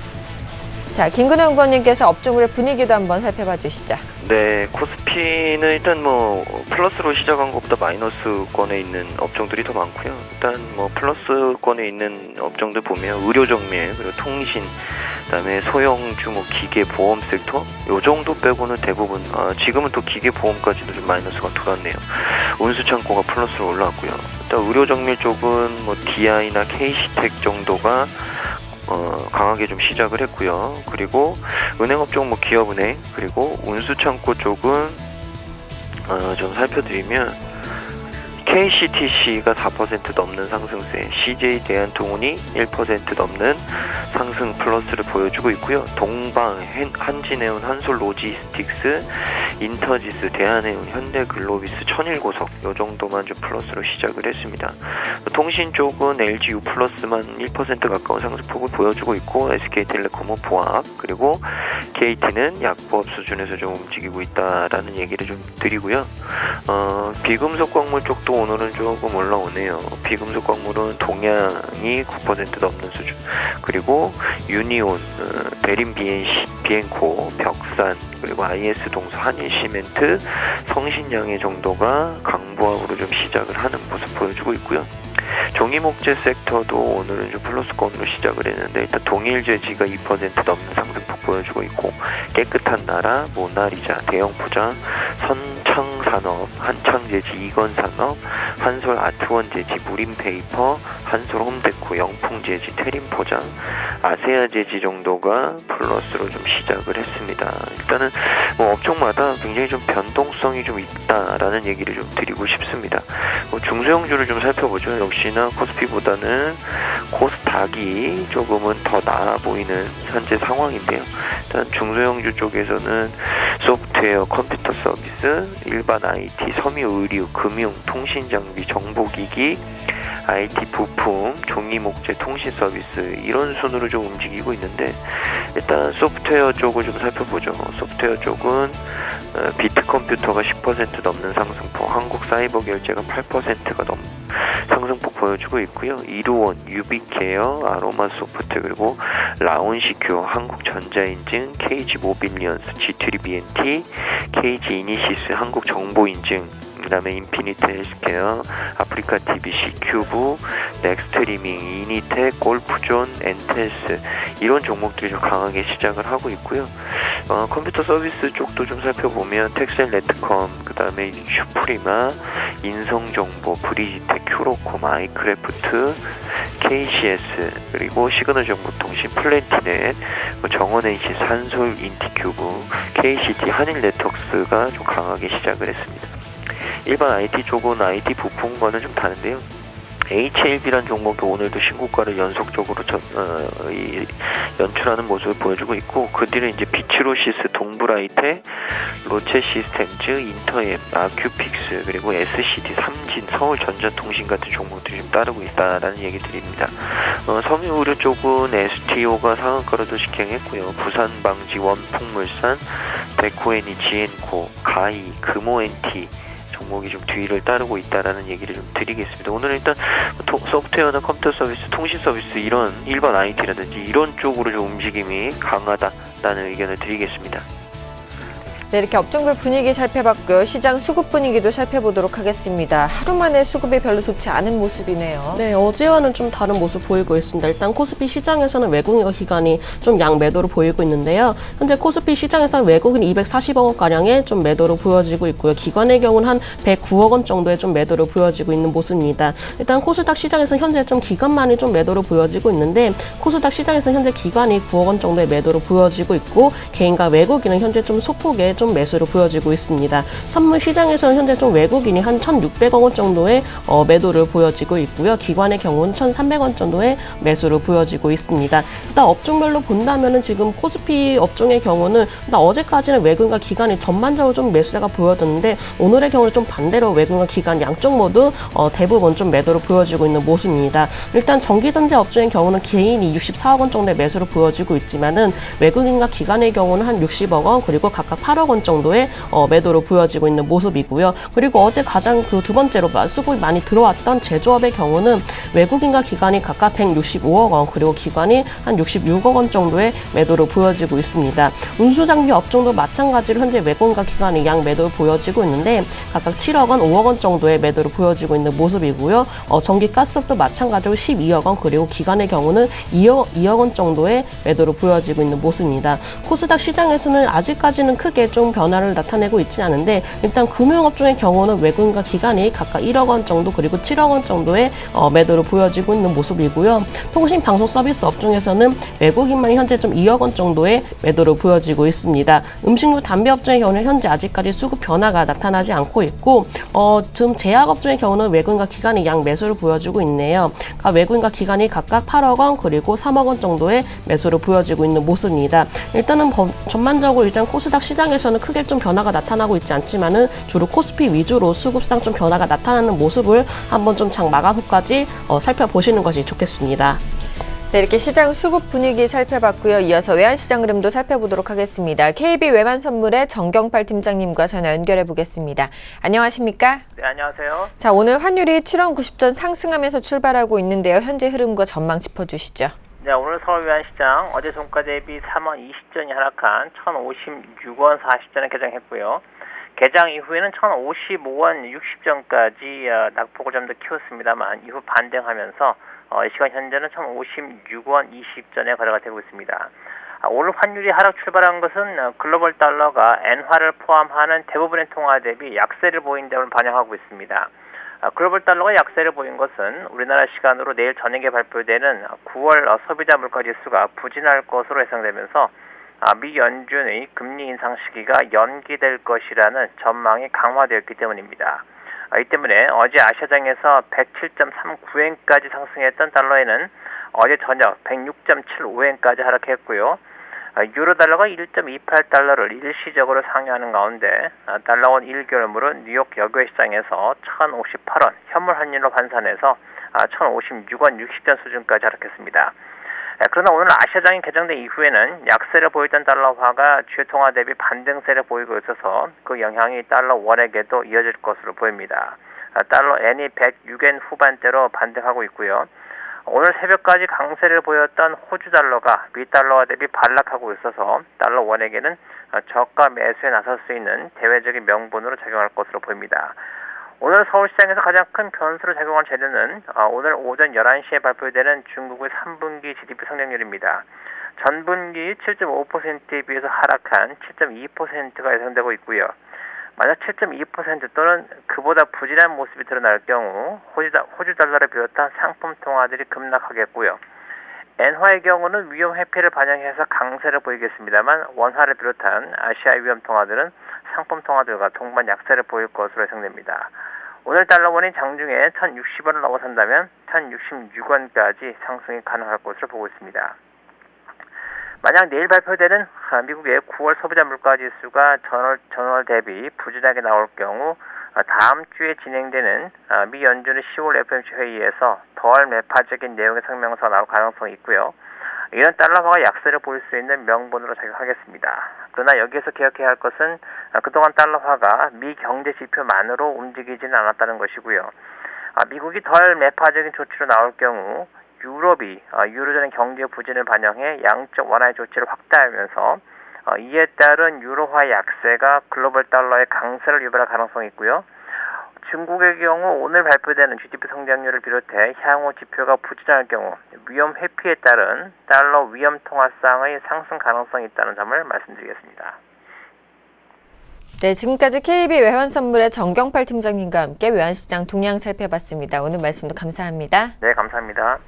자, 김근호 연구원님께서 업종별 분위기도 한번 살펴봐 주시죠. 네, 코스피는 일단 뭐 플러스로 시작한 것보다 마이너스권에 있는 업종들이 더 많고요. 일단 뭐 플러스권에 있는 업종들 보면 의료정밀, 그리고 통신, 그다음에 소형주 뭐 기계, 보험 섹터 요 정도 빼고는 대부분 아, 지금은 또 기계, 보험까지도 좀 마이너스가 들어왔네요. 운수창고가 플러스로 올라왔고요. 일단 의료정밀 쪽은 뭐 디아이나 케이씨텍 정도가 어, 강하게 좀 시작을 했고요. 그리고 은행업종 뭐 기업은행, 그리고 운수창고 쪽은 어, 좀 살펴드리면 케이씨티씨가 사 퍼센트 넘는 상승세, 씨제이 대한통운이 일 퍼센트 넘는 상승 플러스를 보여주고 있고요. 동방, 한진해운, 한솔로지스틱스, 인터지스, 대한해운, 현대글로비스, 천일고석 이 정도만 좀 플러스로 시작을 했습니다. 통신 쪽은 엘지 U 플러스만 일 퍼센트 가까운 상승폭을 보여주고 있고, 에스케이텔레콤은 보합, 그리고 케이티는 약보합 수준에서 좀 움직이고 있다라는 얘기를 좀 드리고요. 어, 비금속 광물 쪽도 오늘은 조금 올라오네요. 비금속 광물은 동양이 구 퍼센트 넘는 수준, 그리고 유니온, 어, 베린 비엔시, 비엔코, 벽산, 그리고 아이에스 동수, 한일시멘트, 성신양의 정도가 강보합으로 좀 시작을 하는 모습 보여주고 있고요. 종이목재 섹터도 오늘은 좀 플러스권으로 시작을 했는데, 일단 동일재지가 이 퍼센트 넘는 상승폭 보여주고 있고, 깨끗한 나라, 모나리자, 대형포장, 선창 산업, 한창제지 이건산업, 한솔 아트원제지 무림페이퍼, 한솔 홈데코, 영풍제지 테림포장, 아세아제지 정도가 플러스로 좀 시작을 했습니다. 일단은 뭐 업종마다 굉장히 좀 변동성이 좀 있다라는 얘기를 좀 드리고 싶습니다. 뭐 중소형주를 좀 살펴보죠. 역시나 코스피보다는 코스닥이 조금은 더 나아 보이는 현재 상황인데요. 일단 중소형주 쪽에서는 소프트웨어, 컴퓨터 서비스, 일반 아이티, 섬유의류, 금융, 통신장비, 정보기기, 아이티 부품, 종이목재, 통신 서비스 이런 순으로 좀 움직이고 있는데 일단 소프트웨어 쪽을 좀 살펴보죠. 소프트웨어 쪽은 비트컴퓨터가 십 퍼센트 넘는 상승폭, 한국사이버결제가 팔 퍼센트가 넘는 상승폭 보여주고 있고요. 이루원, 유비케어, 아로마소프트 그리고 라온시큐어, 한국전자인증, 케이지모빌리언스, 지트리비엔티, 케이지이니시스, 한국정보인증, 그 다음에 인피니트 헬스케어, 아프리카티비씨, 큐브, 넥스트리밍, 이니텍, 골프존, 엔텔스 이런 종목들이 좀 강하게 시작을 하고 있고요. 어, 컴퓨터 서비스 쪽도 좀 살펴보면 텍셀 네트컴, 그 다음에 슈프리마, 인성정보, 브리지텍, 큐로콤, 아이크래프트, 케이씨에스 그리고 시그널정보통신, 플랜티넷, 정원엔씨, 산솔, 인티큐브, 케이씨티, 한일네트웍스가 좀 강하게 시작을 했습니다. 일반 아이티 쪽은 아이티 부품과는 좀 다른데요. 에이치엘비라는 종목도 오늘도 신고가를 연속적으로 전, 어, 이, 연출하는 모습을 보여주고 있고 그 뒤에 이제 비츠로시스, 동브라이테, 로체 시스템즈, 인터엠, 아큐픽스 그리고 에스씨디, 삼진, 서울전자통신 같은 종목들이 좀 따르고 있다라는 얘기들입니다. 어, 섬유의료 쪽은 에스티오가 상한가로도 직행했고요. 부산방지, 원풍물산, 데코애니, 지엔코, 가이, 금오엔티 종목이 좀 뒤를 따르고 있다라는 얘기를 좀 드리겠습니다. 오늘은 일단 소프트웨어나 컴퓨터 서비스, 통신 서비스 이런 일반 아이티라든지 이런 쪽으로 좀 움직임이 강하다라는 의견을 드리겠습니다. 네, 이렇게 업종별 분위기 살펴봤고요. 시장 수급 분위기도 살펴보도록 하겠습니다. 하루 만에 수급이 별로 좋지 않은 모습이네요. 네, 어제와는 좀 다른 모습 보이고 있습니다. 일단 코스피 시장에서는 외국인 기관이 좀 양 매도로 보이고 있는데요. 현재 코스피 시장에서 외국인 이백사십억 원가량의 좀 매도로 보여지고 있고요. 기관의 경우는 한 백구억 원 정도의 좀 매도로 보여지고 있는 모습입니다. 일단 코스닥 시장에서 현재 좀 기관만이 좀 매도로 보여지고 있는데 코스닥 시장에서 현재 기관이 구억 원 정도의 매도로 보여지고 있고 개인과 외국인은 현재 좀 소폭의 좀 매수로 보여지고 있습니다. 선물 시장에서는 현재 좀 외국인이 한 천육백억 원 정도의 어, 매도를 보여지고 있고요. 기관의 경우는 천삼백 원 정도의 매수로 보여지고 있습니다. 일단 업종별로 본다면은 지금 코스피 업종의 경우는 일단 어제까지는 외국인과 기관이 전반적으로 좀 매수세가 보여졌는데 오늘의 경우는 좀 반대로 외국인과 기관 양쪽 모두 어, 대부분 좀 매도로 보여지고 있는 모습입니다. 일단 전기전자 업종의 경우는 개인이 육십사억 원 정도의 매수로 보여지고 있지만은 외국인과 기관의 경우는 한 육십억 원 그리고 각각 팔억 원 정도의 어, 매도로 보여지고 있는 모습이고요. 그리고 어제 가장 그 두 번째로 수급이 많이 들어왔던 제조업의 경우는 외국인과 기관이 각각 백육십오억 원 그리고 기관이 한 육십육억 원 정도의 매도로 보여지고 있습니다. 운수장비 업종도 마찬가지로 현재 외국인과 기관이 양 매도로 보여지고 있는데 각각 칠억 원, 오억 원 정도의 매도로 보여지고 있는 모습이고요. 어, 전기가스업도 마찬가지로 십이억 원 그리고 기관의 경우는 이억, 이억 원 정도의 매도로 보여지고 있는 모습입니다. 코스닥 시장에서는 아직까지는 크게 좀 변화를 나타내고 있지 않은데 일단 금융업종의 경우는 외국인과 기관이 각각 일억 원 정도 그리고 칠억 원 정도의 어, 매도로 보여지고 있는 모습이고요. 통신방송 서비스 업종에서는 외국인만이 현재 좀 이억 원 정도의 매도로 보여지고 있습니다. 음식료 담배 업종의 경우는 현재 아직까지 수급 변화가 나타나지 않고 있고 어, 지금 제약업종의 경우는 외국인과 기관이 양 매수를 보여주고 있네요. 그러니까 외국인과 기관이 각각 팔억 원 그리고 삼억 원 정도의 매수를 보여지고 있는 모습입니다. 일단은 전반적으로 일단 코스닥 시장에서는 크게 좀 변화가 나타나고 있지 않지만은 주로 코스피 위주로 수급상 좀 변화가 나타나는 모습을 한번 좀 장 마감 후까지 어, 살펴보시는 것이 좋겠습니다. 네, 이렇게 시장 수급 분위기 살펴봤고요. 이어서 외환시장 흐름도 살펴보도록 하겠습니다. 케이비 외환선물의 정경팔 팀장님과 전화 연결해 보겠습니다. 안녕하십니까? 네, 안녕하세요. 자, 오늘 환율이 칠 원 구십 전 상승하면서 출발하고 있는데요. 현재 흐름과 전망 짚어주시죠. 네, 오늘 서울 외환시장 어제 종가 대비 삼 원 이십 전이 하락한 천오십육 원 사십 전에 개장했고요. 개장 이후에는 천오십오 원 육십 전까지 낙폭을 좀 더 키웠습니다만 이후 반등하면서 어, 이 시간 현재는 천오십육 원 이십 전에 거래가 되고 있습니다. 아, 오늘 환율이 하락 출발한 것은 글로벌 달러가 엔화를 포함하는 대부분의 통화 대비 약세를 보인 점을 반영하고 있습니다. 아, 글로벌 달러가 약세를 보인 것은 우리나라 시간으로 내일 저녁에 발표되는 구월 소비자 물가지수가 부진할 것으로 예상되면서 아, 미 연준의 금리 인상 시기가 연기될 것이라는 전망이 강화되었기 때문입니다. 아, 이 때문에 어제 아시아장에서 백칠 점 삼구 엔까지 상승했던 달러에는 어제 저녁 백육 점 칠오 엔까지 하락했고요. 아, 유로 달러가 일 점 이팔 달러를 일시적으로 상회하는 가운데 아, 달러원 일 개월물은 뉴욕 여교외 시장에서 천오십팔 원, 현물 환율로 환산해서 아, 천오십육 원 육십 전 수준까지 하락했습니다. 그러나 오늘 아시아장이 개장된 이후에는 약세를 보이던 달러화가 주요 통화 대비 반등세를 보이고 있어서 그 영향이 달러 원액에도 이어질 것으로 보입니다. 달러 엔이 백육 엔 후반대로 반등하고 있고요. 오늘 새벽까지 강세를 보였던 호주 달러가 미 달러와 대비 반락하고 있어서 달러 원액에는 저가 매수에 나설 수 있는 대외적인 명분으로 작용할 것으로 보입니다. 오늘 서울시장에서 가장 큰 변수로 작용할 재료는 오늘 오전 열한 시에 발표되는 중국의 삼 분기 지디피 성장률입니다. 전분기 칠 점 오 퍼센트에 비해서 하락한 칠 점 이 퍼센트가 예상되고 있고요. 만약 칠 점 이 퍼센트 또는 그보다 부진한 모습이 드러날 경우 호주 달러를 비롯한 상품 통화들이 급락하겠고요. 엔화의 경우는 위험 회피를 반영해서 강세를 보이겠습니다만 원화를 비롯한 아시아 위험 통화들은 상품 통화들과 동반 약세를 보일 것으로 예상됩니다. 오늘 달러원이 장중에 천육십 원을 넘어선다면 천육십육 원까지 상승이 가능할 것으로 보고 있습니다. 만약 내일 발표되는 미국의 구월 소비자 물가지수가 전월, 전월 대비 부진하게 나올 경우 다음 주에 진행되는 미 연준의 시월 에프오엠씨 회의에서 덜 매파적인 내용의 성명서가 나올 가능성이 있고요. 이런 달러화가 약세를 보일 수 있는 명분으로 작용하겠습니다. 그러나 여기에서 기억해야 할 것은 그동안 달러화가 미 경제 지표만으로 움직이지는 않았다는 것이고요. 미국이 덜 매파적인 조치로 나올 경우 유럽이 유로존의 경제 부진을 반영해 양적 완화의 조치를 확대하면서 이에 따른 유로화 약세가 글로벌 달러의 강세를 유발할 가능성이 있고요. 중국의 경우 오늘 발표되는 지디피 성장률을 비롯해 향후 지표가 부진할 경우 위험 회피에 따른 달러 위험 통화상의 상승 가능성이 있다는 점을 말씀드리겠습니다. 네, 지금까지 케이비 외환선물의 정경팔 팀장님과 함께 외환시장 동향 살펴봤습니다. 오늘 말씀도 감사합니다. 네, 감사합니다.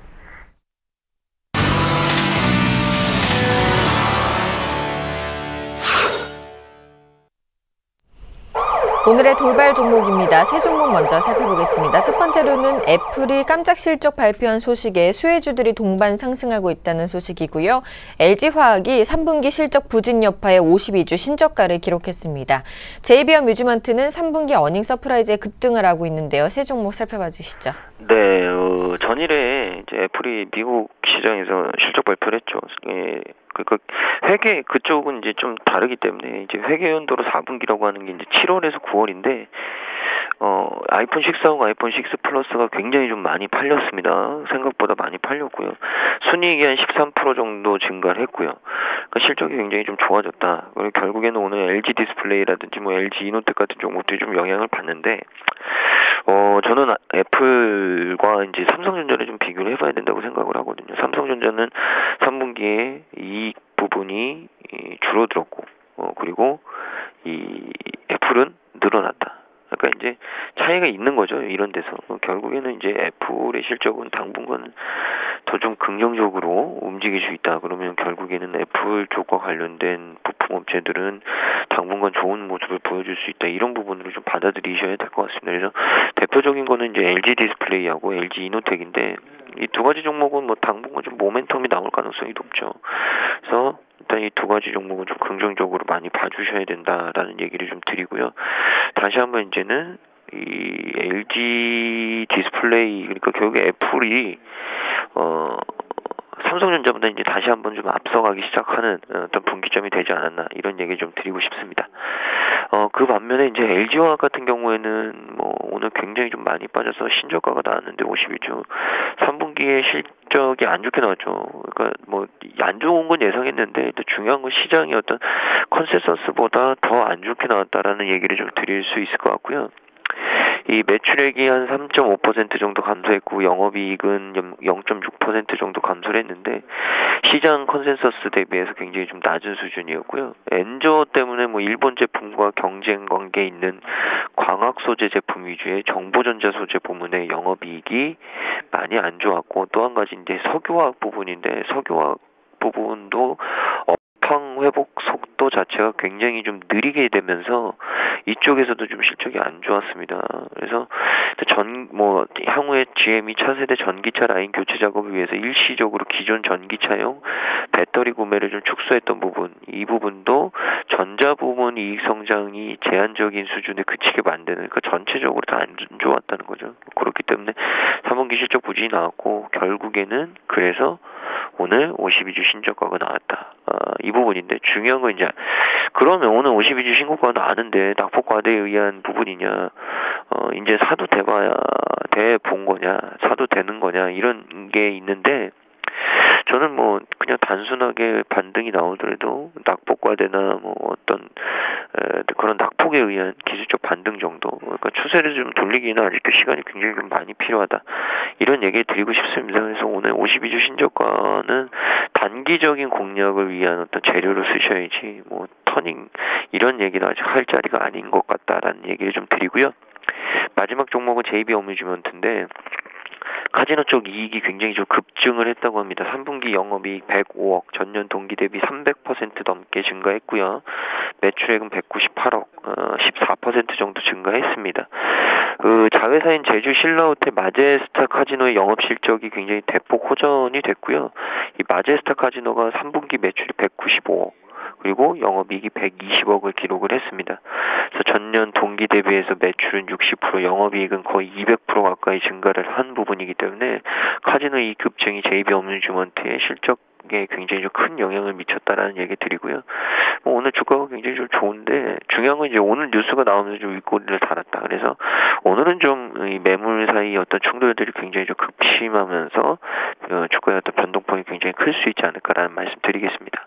오늘의 돌발 종목입니다. 세 종목 먼저 살펴보겠습니다. 첫 번째로는 애플이 깜짝 실적 발표한 소식에 수혜주들이 동반 상승하고 있다는 소식이고요. 엘지화학이 삼 분기 실적 부진 여파에 오십이 주 신저가를 기록했습니다. 제이비엄 뮤지먼트는 삼 분기 어닝 서프라이즈에 급등을 하고 있는데요. 세 종목 살펴봐 주시죠. 네, 어, 전일에 이제 애플이 미국 시장에서 실적 발표를 했죠. 예, 그 회계 그쪽은 이제 좀 다르기 때문에 이제 회계 연도로 사 분기라고 하는 게 이제 칠월에서 구월인데 어 아이폰 식스하고 아이폰 식스 플러스가 굉장히 좀 많이 팔렸습니다. 생각보다 많이 팔렸고요. 순이익이 한 십삼 퍼센트 정도 증가를 했고요. 그러니까 실적이 굉장히 좀 좋아졌다. 그리고 결국에는 오늘 엘지 디스플레이라든지 뭐 엘지 이노텍 같은 종목들이 좀 영향을 받는데 어 저는 애플과 이제 삼성전자를 좀 비교를 해봐야 된다고 생각을 하거든요. 삼성전자는 삼 분기에 이익 부분이 줄어들었고 어 그리고 이 애플은 늘어났다. 그러니까 이제 차이가 있는 거죠. 이런 데서 결국에는 이제 애플의 실적은 당분간 더 좀 긍정적으로 움직일 수 있다. 그러면 결국에는 애플 쪽과 관련된 부품 업체들은 당분간 좋은 모습을 보여줄 수 있다. 이런 부분으로 좀 받아들이셔야 될 것 같습니다. 그래서 대표적인 거는 이제 엘지 디스플레이하고 엘지 이노텍인데 이 두 가지 종목은 뭐 당분간 좀 모멘텀이 나올 가능성이 높죠. 그래서 일단 이 두 가지 종목은 좀 긍정적으로 많이 봐주셔야 된다라는 얘기를 좀 드리고요. 다시 한번 이제는 이 엘지 디스플레이 그러니까 결국에 애플이 어 삼성전자보다 이제 다시 한번 좀 앞서가기 시작하는 어떤 분기점이 되지 않았나 이런 얘기 좀 드리고 싶습니다. 어 그 반면에 이제 엘지화학 같은 경우에는 뭐 오늘 굉장히 좀 많이 빠져서 신저가가 나왔는데 오십이 주 삼 분기에 실적이 안 좋게 나왔죠. 그러니까 뭐 안 좋은 건 예상했는데 또 중요한 건 시장의 어떤 컨센서스보다 더 안 좋게 나왔다라는 얘기를 좀 드릴 수 있을 것 같고요. 이 매출액이 한 삼 점 오 퍼센트 정도 감소했고 영업이익은 영 점 육 퍼센트 정도 감소를 했는데 시장 컨센서스 대비해서 굉장히 좀 낮은 수준이었고요. 엔저 때문에 뭐 일본 제품과 경쟁 관계에 있는 광학 소재 제품 위주의 정보전자 소재 부문의 영업이익이 많이 안 좋았고 또 한 가지 이제 석유화학 부분인데 석유화학 부분도 업황 회복 속도 자체가 굉장히 좀 느리게 되면서 이쪽에서도 좀 실적이 안 좋았습니다. 그래서 전 뭐 향후에 지엠이 차세대 전기차 라인 교체 작업을 위해서 일시적으로 기존 전기차용 배터리 구매를 좀 축소했던 부분, 이 부분도 전자 부문 이익 성장이 제한적인 수준에 그치게 만드는, 그러니까 전체적으로 다 안 좋았다는 거죠. 그렇기 때문에 삼 분기 실적 부진이 나왔고 결국에는 그래서 오늘 오십이 주 신저가가 나왔다. 어, 이 부분인데 중요한 건 이제 그러면 오늘 오십이 주 신고가가 나왔는데 낙폭 과대에 의한 부분이냐, 어, 이제 사도 돼봐야 돼 본 거냐, 사도 되는 거냐 이런 게 있는데 저는 뭐 그냥 단순하게 반등이 나오더라도 낙폭 과대나 뭐 어떤 에, 그런 낙폭에 의한 기술적 반등 정도, 그러니까 추세를 좀 돌리기는 아직도 시간이 굉장히 좀 많이 필요하다 이런 얘기 드리고 싶습니다. 그래서 오늘 오십이 주 신저가는 단기적인 공략을 위한 어떤 재료로 쓰셔야지 뭐 터닝 이런 얘기는 아직 할 자리가 아닌 것 같다라는 얘기를 좀 드리고요. 마지막 종목은 제이비 어뮤즈먼트인데 카지노 쪽 이익이 굉장히 좀 급증을 했다고 합니다. 삼 분기 영업이익 백오억, 전년 동기 대비 삼백 퍼센트 넘게 증가했고요. 매출액은 백구십팔억, 어, 십사 퍼센트 정도 증가했습니다. 그 자회사인 제주 신라호텔 마제스타 카지노의 영업 실적이 굉장히 대폭 호전이 됐고요. 이 마제스타 카지노가 삼 분기 매출이 백구십오억, 그리고 영업이익이 백이십억을 기록을 했습니다. 그래서 전년 동기 대비해서 매출은 육십 퍼센트, 영업이익은 거의 이백 퍼센트 가까이 증가를 한 부분이기 때문에 카지노 이익 급증이 제이비 어뮤즈먼트의 실적에 굉장히 좀 큰 영향을 미쳤다라는 얘기 드리고요. 뭐 오늘 주가가 굉장히 좀 좋은데 중요한 건 이제 오늘 뉴스가 나오면서 좀 윗꼬리를 달았다. 그래서 오늘은 좀 이 매물 사이 어떤 충돌들이 굉장히 좀 극심하면서 어, 주가의 어떤 변동폭이 굉장히 클 수 있지 않을까라는 말씀 드리겠습니다.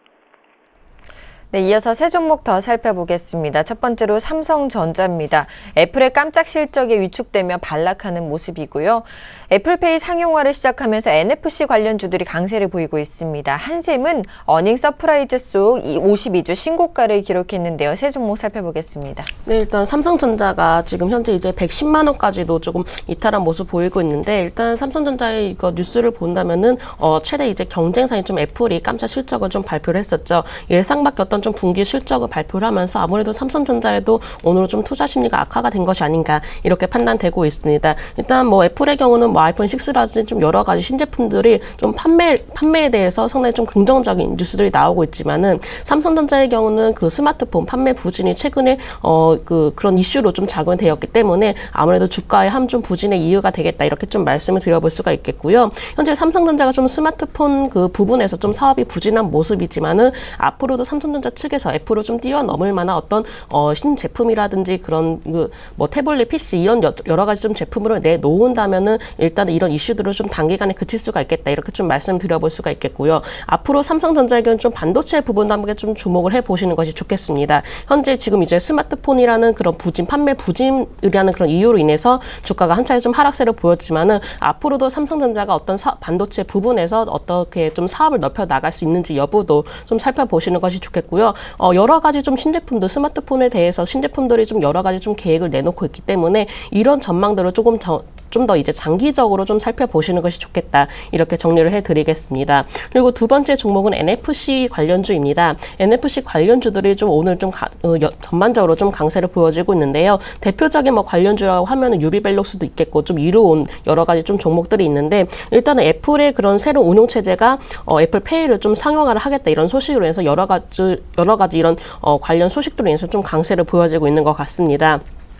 네, 이어서 세 종목 더 살펴보겠습니다. 첫 번째로 삼성전자입니다. 애플의 깜짝 실적에 위축되며 반락하는 모습이고요. 애플페이 상용화를 시작하면서 엔에프씨 관련주들이 강세를 보이고 있습니다. 한샘은 어닝 서프라이즈 속 오십이 주 신고가를 기록했는데요. 세 종목 살펴보겠습니다. 네, 일단 삼성전자가 지금 현재 이제 백십만 원까지도 조금 이탈한 모습 보이고 있는데 일단 삼성전자의 이거 뉴스를 본다면은 어, 최대 이제 경쟁사인 좀 애플이 깜짝 실적을 좀 발표를 했었죠. 예상 밖이었던 좀 분기 실적을 발표를 하면서 아무래도 삼성전자에도 오늘 좀 투자 심리가 악화가 된 것이 아닌가 이렇게 판단되고 있습니다. 일단 뭐 애플의 경우는 뭐 아이폰 식스라든지 좀 여러 가지 신제품들이 좀 판매 판매에 대해서 상당히 좀 긍정적인 뉴스들이 나오고 있지만은 삼성전자의 경우는 그 스마트폰 판매 부진이 최근에 어 그 그런 이슈로 좀 작용되었기 때문에 아무래도 주가의 한 좀 부진의 이유가 되겠다 이렇게 좀 말씀을 드려볼 수가 있겠고요. 현재 삼성전자가 좀 스마트폰 그 부분에서 좀 사업이 부진한 모습이지만은 앞으로도 삼성전자 측에서 애플을 좀 뛰어넘을 만한 어떤 어, 신제품이라든지 그런 그 뭐 태블릿, 피씨 이런 여, 여러 가지 좀 제품으로 내놓은다면은 일단 이런 이슈들을 좀 단기간에 그칠 수가 있겠다 이렇게 좀 말씀드려볼 수가 있겠고요. 앞으로 삼성전자에게는 좀 반도체 부분도 함께 좀 주목을 해보시는 것이 좋겠습니다. 현재 지금 이제 스마트폰이라는 그런 부진, 판매 부진이라는 그런 이유로 인해서 주가가 한 차례 좀 하락세를 보였지만은 앞으로도 삼성전자가 어떤 사, 반도체 부분에서 어떻게 좀 사업을 넓혀 나갈 수 있는지 여부도 좀 살펴보시는 것이 좋겠고요. 어, 여러 가지 좀 신제품들, 스마트폰에 대해서 신제품들이 좀 여러 가지 좀 계획을 내놓고 있기 때문에 이런 전망들을 조금 더 좀 더 이제 장기적으로 좀 살펴보시는 것이 좋겠다. 이렇게 정리를 해드리겠습니다. 그리고 두 번째 종목은 엔에프씨 관련주입니다. 엔에프씨 관련주들이 좀 오늘 좀 가, 어, 여, 전반적으로 좀 강세를 보여지고 있는데요. 대표적인 뭐 관련주라고 하면은 유비벨록스도 있겠고 좀 이루온 여러 가지 좀 종목들이 있는데 일단은 애플의 그런 새로운 운용 체제가 어, 애플페이를 좀 상용화를 하겠다 이런 소식으로 해서 여러 가지 여러 가지 이런 어, 관련 소식들로 인해서 좀 강세를 보여지고 있는 것 같습니다.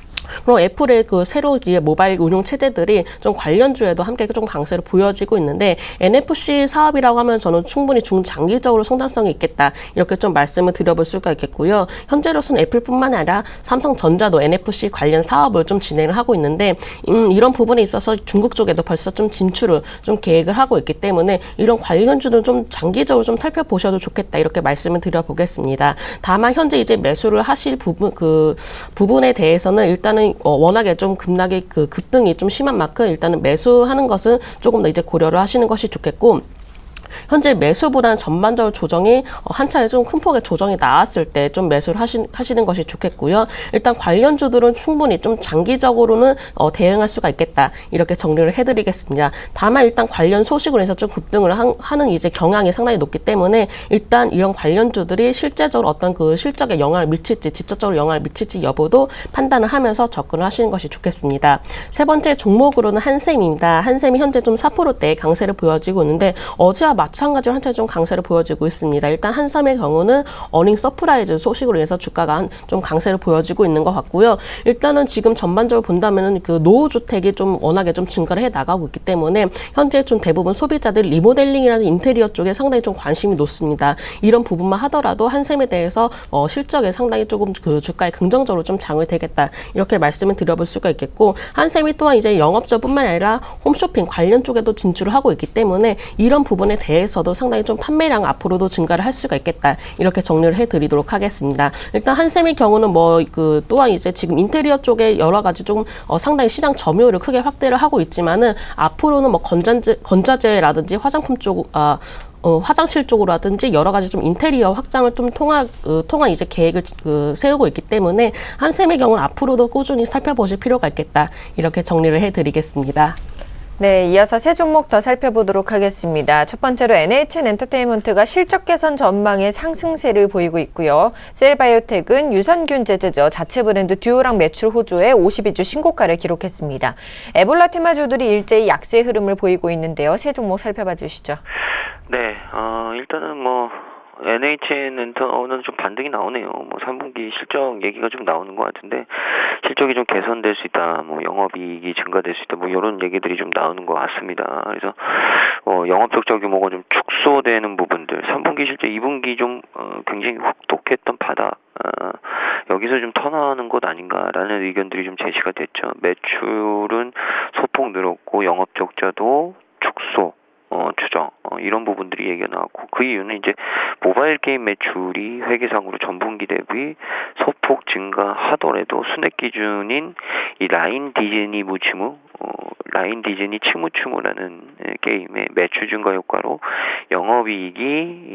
그럼 애플의 그 새로 이제 모바일 운용 체제들이 좀 관련주에도 함께 좀 강세를 보여지고 있는데 엔에프씨 사업이라고 하면 저는 충분히 중장기적으로 성장성이 있겠다 이렇게 좀 말씀을 드려볼 수가 있겠고요. 현재로서는 애플뿐만 아니라 삼성전자도 엔에프씨 관련 사업을 좀 진행을 하고 있는데 음, 이런 부분에 있어서 중국 쪽에도 벌써 좀 진출을 좀 계획을 하고 있기 때문에 이런 관련주는 좀 장기적으로 좀 살펴보셔도 좋겠다 이렇게 말씀을 드려보겠습니다. 다만 현재 이제 매수를 하실 부분 그 부분에 대해서는 일단 일단은 어, 워낙에 좀 급락의 그 급등이 좀 심한 만큼 일단은 매수하는 것은 조금 더 이제 고려를 하시는 것이 좋겠고. 현재 매수보다는 전반적으로 조정이 한 차례 좀 큰 폭의 조정이 나왔을 때 좀 매수를 하시, 하시는 것이 좋겠고요. 일단 관련주들은 충분히 좀 장기적으로는 어, 대응할 수가 있겠다. 이렇게 정리를 해드리겠습니다. 다만 일단 관련 소식으로 해서 좀 급등을 한, 하는 이제 경향이 상당히 높기 때문에 일단 이런 관련주들이 실제적으로 어떤 그 실적에 영향을 미칠지 직접적으로 영향을 미칠지 여부도 판단을 하면서 접근을 하시는 것이 좋겠습니다. 세 번째 종목으로는 한샘입니다. 한샘이 현재 좀 사 퍼센트대 강세를 보여지고 있는데 어제와 마찬가지로 한차례 좀 강세를 보여지고 있습니다. 일단 한섬의 경우는 어닝 서프라이즈 소식으로 인해서 주가가 한, 좀 강세를 보여지고 있는 것 같고요. 일단은 지금 전반적으로 본다면은 그 노후 주택이 좀 워낙에 좀 증가를 해 나가고 있기 때문에 현재 좀 대부분 소비자들 리모델링이라는 인테리어 쪽에 상당히 좀 관심이 높습니다. 이런 부분만 하더라도 한샘에 대해서 어, 실적에 상당히 조금 그 주가에 긍정적으로 좀 장을 되겠다 이렇게 말씀을 드려볼 수가 있겠고 한샘이 또한 이제 영업적뿐만 아니라 홈쇼핑 관련 쪽에도 진출을 하고 있기 때문에 이런 부분에 대해서도 상당히 좀 판매량 앞으로도 증가를 할 수가 있겠다 이렇게 정리를 해드리도록 하겠습니다. 일단 한샘의 경우는 뭐 그 또한 이제 지금 인테리어 쪽에 여러 가지 좀 어, 상당히 시장 점유율을 크게 확대를 하고 있지만은 앞으로는 뭐 건자재 건자재라든지 화장품 쪽 아 어, 화장실 쪽으로라든지 여러 가지 좀 인테리어 확장을 좀 통한, 어, 통한 이제 계획을 그, 세우고 있기 때문에 한샘의 경우는 앞으로도 꾸준히 살펴보실 필요가 있겠다. 이렇게 정리를 해드리겠습니다. 네, 이어서 세 종목 더 살펴보도록 하겠습니다. 첫 번째로 엔에이치엔 엔터테인먼트가 실적 개선 전망에 상승세를 보이고 있고요. 셀바이오텍은 유산균 제제죠. 자체 브랜드 듀오랑 매출 호조에 오십이 주 신고가를 기록했습니다. 에볼라 테마주들이 일제히 약세 흐름을 보이고 있는데요. 세 종목 살펴봐 주시죠. 네, 어, 일단은 뭐 엔에이치엔 엔터는 좀 반등이 나오네요. 뭐 삼 분기 실적 얘기가 좀 나오는 것 같은데 실적이 좀 개선될 수 있다. 뭐 영업이익이 증가될 수 있다. 뭐 이런 얘기들이 좀 나오는 것 같습니다. 그래서 어, 영업적자 규모가 좀 축소되는 부분들. 삼 분기 실적, 이 분기 좀 어, 굉장히 혹독했던 바닥. 어, 여기서 좀 턴하는 것 아닌가라는 의견들이 좀 제시가 됐죠. 매출은 소폭 늘었고 영업적자도 축소. 어, 추정, 어, 이런 부분들이 얘기가 나왔고, 그 이유는 이제 모바일 게임 매출이 회계상으로 전분기 대비 소폭 증가하더라도 순액 기준인 이 라인 디즈니 무치무, 어, 라인 디즈니 치무치무라는 게임의 매출 증가 효과로 영업이익이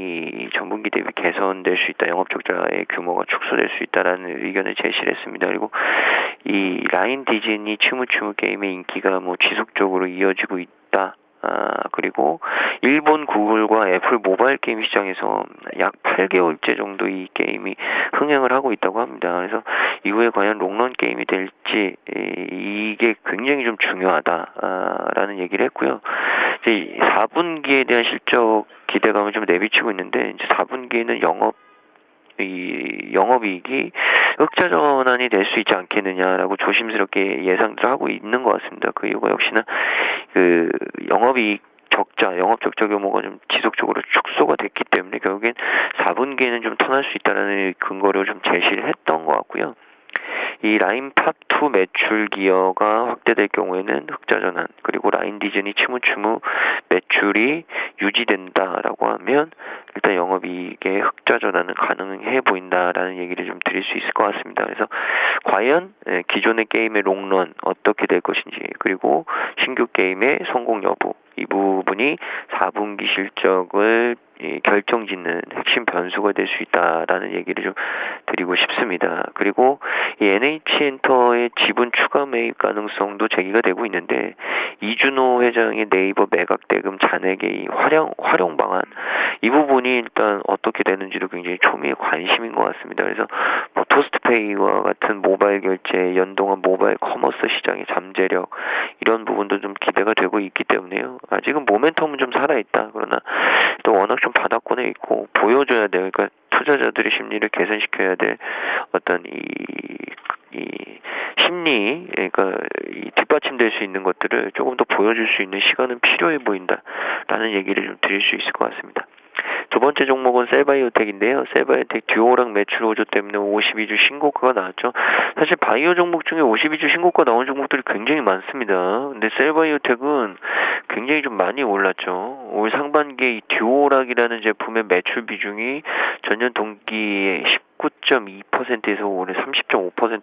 이 전분기 대비 개선될 수 있다, 영업적자의 규모가 축소될 수 있다라는 의견을 제시를 했습니다. 그리고 이 라인 디즈니 치무치무 게임의 인기가 뭐 지속적으로 이어지고 있다. 아, 그리고 일본 구글과 애플 모바일 게임 시장에서 약 팔 개월째 정도 이 게임이 흥행을 하고 있다고 합니다. 그래서 이후에 과연 롱런 게임이 될지 이게 굉장히 좀 중요하다라는 얘기를 했고요. 이제 사 분기에 대한 실적 기대감을 좀 내비치고 있는데 이제 사 분기에는 영업 이 영업이익이 흑자 전환이 될 수 있지 않겠느냐라고 조심스럽게 예상들을 하고 있는 것 같습니다. 그 이유가 역시나 그 영업이익 적자, 영업 적자 규모가 좀 지속적으로 축소가 됐기 때문에 결국엔 사 분기에는 좀 턴할 수 있다는 근거를 좀 제시를 했던 것 같고요. 이 라인 팝투 매출 기여가 확대될 경우에는 흑자 전환, 그리고 라인 디즈니 치무치무 매출이 유지된다라고 하면 일단 영업이익의 흑자 전환은 가능해 보인다라는 얘기를 좀 드릴 수 있을 것 같습니다. 그래서 과연 기존의 게임의 롱런 어떻게 될 것인지, 그리고 신규 게임의 성공 여부, 이 부분이 사 분기 실적을 결정짓는 핵심 변수가 될 수 있다라는 얘기를 좀 드리고 싶습니다. 그리고 이 엔에이치엔터의 지분 추가 매입 가능성도 제기가 되고 있는데, 이준호 회장의 네이버 매각 대금 잔액의 이 활용 활용 방안, 이 부분이 일단 어떻게 되는지도 굉장히 초미의 관심인 것 같습니다. 그래서 뭐 토스트페이와 같은 모바일 결제 연동한 모바일 커머스 시장의 잠재력, 이런 부분도 좀 기대가 되고 있기 때문에요. 아직은 모멘텀은 좀 살아있다. 그러나 또 워낙 좀 바닥권에 있고 보여줘야 돼요. 그러니까 투자자들의 심리를 개선시켜야 될 어떤 이, 이 심리, 그러니까 이 뒷받침될 수 있는 것들을 조금 더 보여줄 수 있는 시간은 필요해 보인다라는 얘기를 좀 드릴 수 있을 것 같습니다. 두 번째 종목은 셀바이오텍인데요. 셀바이오텍 듀오랑 매출 호조 때문에 오십이 주 신고가가 나왔죠. 사실 바이오 종목 중에 오십이 주 신고가 나온 종목들이 굉장히 많습니다. 근데 셀바이오텍은 굉장히 좀 많이 올랐죠. 올 상반기에 이 듀오락이라는 제품의 매출 비중이 전년 동기에 십구 점 이 퍼센트에서 올해 삼십 점 오 퍼센트로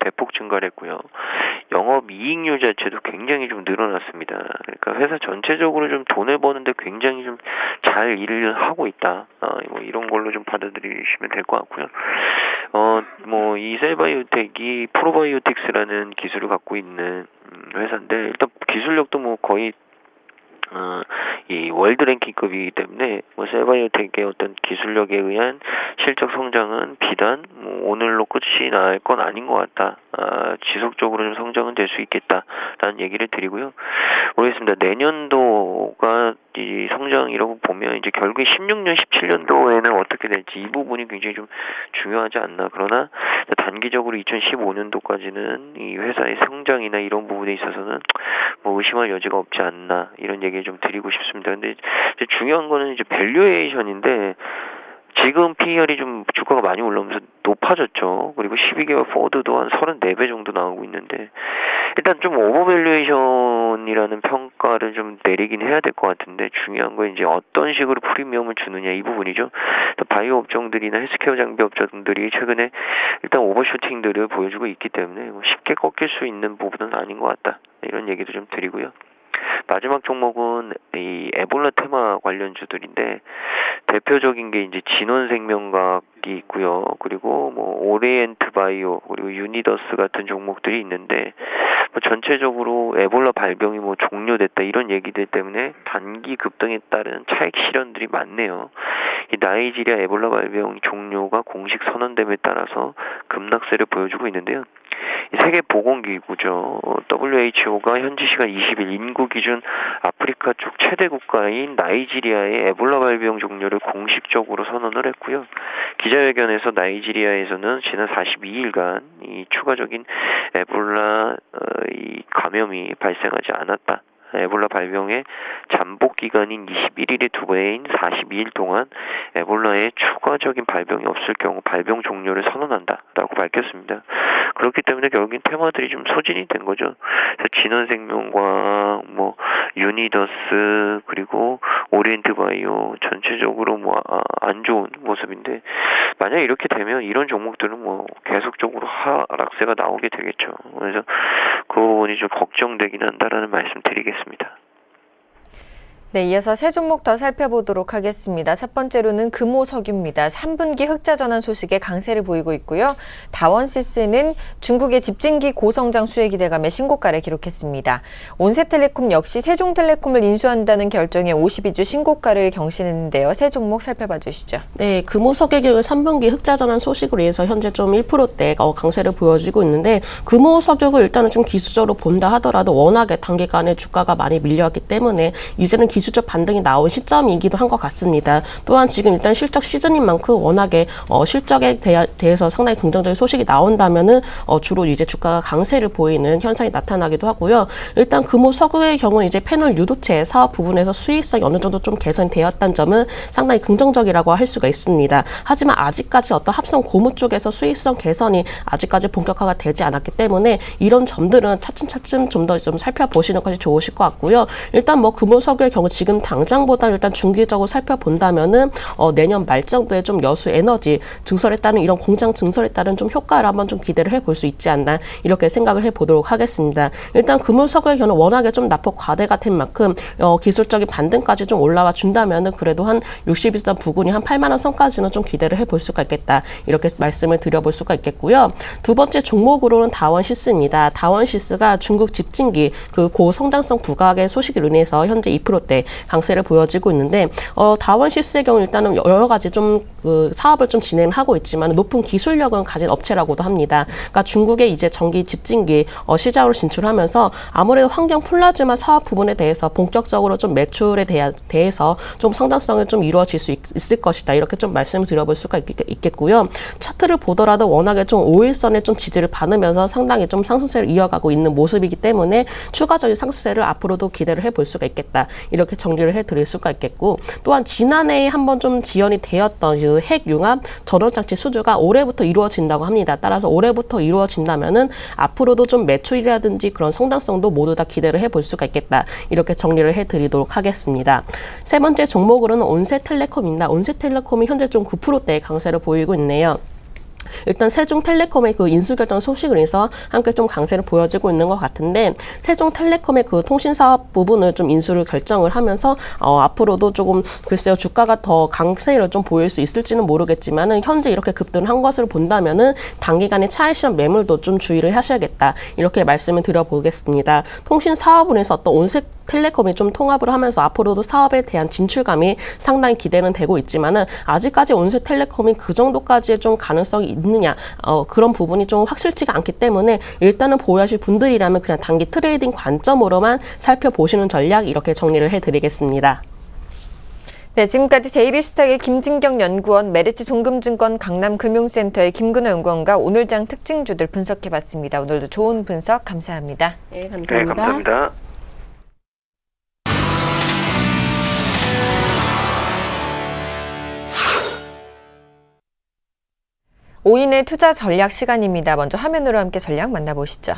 대폭 증가를 했고요. 영업이익률 자체도 굉장히 좀 늘어났습니다. 그러니까 회사 전체적으로 좀 돈을 버는데 굉장히 좀 잘 일을 하고 있다. 어, 뭐 이런 걸로 좀 받아들이시면 될 것 같고요. 어, 뭐 이 셀바이오텍이 프로바이오틱스라는 기술을 갖고 있는 회사인데 일단 기술력도 뭐 거의 어, 이 월드 랭킹급이기 때문에 뭐 셀바이오텍의 어떤 기술력에 의한 실적 성장은 비단 뭐 오늘로 끝이 날 건 아닌 것 같다. 아, 지속적으로 좀 성장은 될 수 있겠다라는 얘기를 드리고요. 모르겠습니다. 내년도가 이 성장이라고 보면 이제 결국에 십육 년, 십칠 년도에는 어떻게 될지 이 부분이 굉장히 좀 중요하지 않나. 그러나 단기적으로 이천십오 년도까지는 이 회사의 성장이나 이런 부분에 있어서는 뭐 의심할 여지가 없지 않나 이런 얘기를 좀 드리고 싶습니다. 근데 이제 중요한 거는 이제 밸류에이션인데 지금 피이알이 좀 주가가 많이 올라오면서 높아졌죠. 그리고 십이 개월 포워드도 한 삼십사 배 정도 나오고 있는데 일단 좀 오버밸류에이션이라는 평가를 좀 내리긴 해야 될 것 같은데 중요한 건 이제 어떤 식으로 프리미엄을 주느냐 이 부분이죠. 바이오 업종들이나 헬스케어 장비 업종들이 최근에 일단 오버슈팅들을 보여주고 있기 때문에 뭐 쉽게 꺾일 수 있는 부분은 아닌 것 같다. 이런 얘기도 좀 드리고요. 마지막 종목은 이 에볼라 테마 관련주들인데 대표적인 게 이제 진원생명과학이 있고요. 그리고 뭐 오리엔트 바이오 그리고 유니더스 같은 종목들이 있는데 뭐 전체적으로 에볼라 발병이 뭐 종료됐다 이런 얘기들 때문에 단기 급등에 따른 차익 실현들이 많네요. 이 나이지리아 에볼라 발병 종료가 공식 선언됨에 따라서 급락세를 보여주고 있는데요. 세계보건기구죠. 더블유에이치오가 현지 시간 이십 일 인구 기준 아프리카 쪽 최대 국가인 나이지리아의 에볼라 발병 종료를 공식적으로 선언을 했고요. 기자회견에서 나이지리아에서는 지난 사십이 일간 이 추가적인 에볼라 어, 이 감염이 발생하지 않았다. 에볼라 발병의 잠복 기간인 이십일 일에 두 배인 사십이 일 동안 에볼라의 추가적인 발병이 없을 경우 발병 종료를 선언한다라고 밝혔습니다. 그렇기 때문에 결국엔 테마들이 좀 소진이 된 거죠. 진원생명과 뭐 유니더스 그리고 오리엔트 바이오 전체적으로 뭐 안 좋은 모습인데 만약 이렇게 되면 이런 종목들은 뭐 계속적으로 하락세가 나오게 되겠죠. 그래서 그 부분이 좀 걱정되긴 한다라는 말씀 드리겠습니다. 네, 이어서 세 종목 더 살펴보도록 하겠습니다. 첫 번째로는 금호석유입니다. 삼 분기 흑자 전환 소식에 강세를 보이고 있고요. 다원시스는 중국의 집진기 고성장 수혜 기대감에 신고가를 기록했습니다. 온세텔레콤 역시 세종텔레콤을 인수한다는 결정에 오십이 주 신고가를 경신했는데요. 세 종목 살펴봐 주시죠. 네, 금호석유의 삼 분기 흑자 전환 소식으로 인해서 현재 좀 일 퍼센트대 강세를 보여주고 있는데 금호석유를 일단은 좀 기술적으로 본다 하더라도 워낙에 단기간에 주가가 많이 밀려왔기 때문에 이제는 기 기술적 반등이 나온 시점이기도 한 것 같습니다. 또한 지금 일단 실적 시즌인 만큼 워낙에 어, 실적에 대하, 대해서 상당히 긍정적인 소식이 나온다면은 어, 주로 이제 주가가 강세를 보이는 현상이 나타나기도 하고요. 일단 금호석유의 경우는 이제 패널 유도체 사업 부분에서 수익성이 어느 정도 좀 개선되었다는 점은 상당히 긍정적이라고 할 수가 있습니다. 하지만 아직까지 어떤 합성 고무 쪽에서 수익성 개선이 아직까지 본격화가 되지 않았기 때문에 이런 점들은 차츰차츰 좀 더 좀 살펴보시는 것이 좋으실 것 같고요. 일단 뭐 금호석유의 경우 지금 당장보다 일단 중기적으로 살펴본다면은 어, 내년 말 정도에 좀 여수 에너지 증설에 따른 이런 공장 증설에 따른 좀 효과를 한번 좀 기대를 해볼 수 있지 않나 이렇게 생각을 해보도록 하겠습니다. 일단 금호석유의 경우 워낙에 좀 납폭 과대가 된 만큼 어, 기술적인 반등까지 좀 올라와 준다면은 그래도 한 육십일 선 부근이 한 팔만 원 선까지는 좀 기대를 해볼 수가 있겠다 이렇게 말씀을 드려볼 수가 있겠고요. 두 번째 종목으로는 다원시스입니다. 다원시스가 중국 집진기 그 고성장성 부각의 소식으로 인해서 현재 이 퍼센트대 강세를 보여지고 있는데 어, 다원시스의 경우 일단은 여러 가지 좀 그 사업을 좀 진행하고 있지만 높은 기술력은 가진 업체라고도 합니다. 그러니까 중국의 이제 전기 집진기 어, 시장으로 진출하면서 아무래도 환경 플라즈마 사업 부분에 대해서 본격적으로 좀 매출에 대하, 대해서 좀 성장성이 좀 이루어질 수 있, 있을 것이다 이렇게 좀 말씀을 드려볼 수가 있, 있겠고요. 차트를 보더라도 워낙에 좀 오일선에 좀 지지를 받으면서 상당히 좀 상승세를 이어가고 있는 모습이기 때문에 추가적인 상승세를 앞으로도 기대를 해볼 수가 있겠다 이렇게 정리를 해드릴 수가 있겠고 또한 지난해에 한번 좀 지연이 되었던 그 핵융합 전원장치 수주가 올해부터 이루어진다고 합니다. 따라서 올해부터 이루어진다면은 앞으로도 좀 매출이라든지 그런 성장성도 모두 다 기대를 해볼 수가 있겠다 이렇게 정리를 해드리도록 하겠습니다. 세 번째 종목으로는 온세텔레콤입니다. 온세텔레콤이 현재 좀 구 퍼센트대 강세를 보이고 있네요. 일단 세종텔레콤의 그 인수결정 소식을 인해서 함께 좀 강세를 보여주고 있는 것 같은데 세종텔레콤의 그 통신사업 부분을 좀 인수를 결정을 하면서 어, 앞으로도 조금 글쎄요 주가가 더 강세를 좀 보일 수 있을지는 모르겠지만은 현재 이렇게 급등한 것을 본다면은 단기간에 차익 실현 매물도 좀 주의를 하셔야겠다 이렇게 말씀을 드려보겠습니다. 통신사업을 해서 어떤 온색 텔레콤이 좀 통합을 하면서 앞으로도 사업에 대한 진출감이 상당히 기대는 되고 있지만은 아직까지 온색텔레콤이 그 정도까지의 좀 가능성이 있느냐 어, 그런 부분이 좀 확실치가 않기 때문에 일단은 보유하실 분들이라면 그냥 단기 트레이딩 관점으로만 살펴보시는 전략 이렇게 정리를 해드리겠습니다. 네, 지금까지 제이비스탁의 김진경 연구원, 메리츠 종금증권 강남금융센터의 김근호 연구원과 오늘장 특징주들 분석해봤습니다. 오늘도 좋은 분석 감사합니다. 네, 감사합니다. 네, 감사합니다. 오인의 투자 전략 시간입니다. 먼저 화면으로 함께 전략 만나보시죠.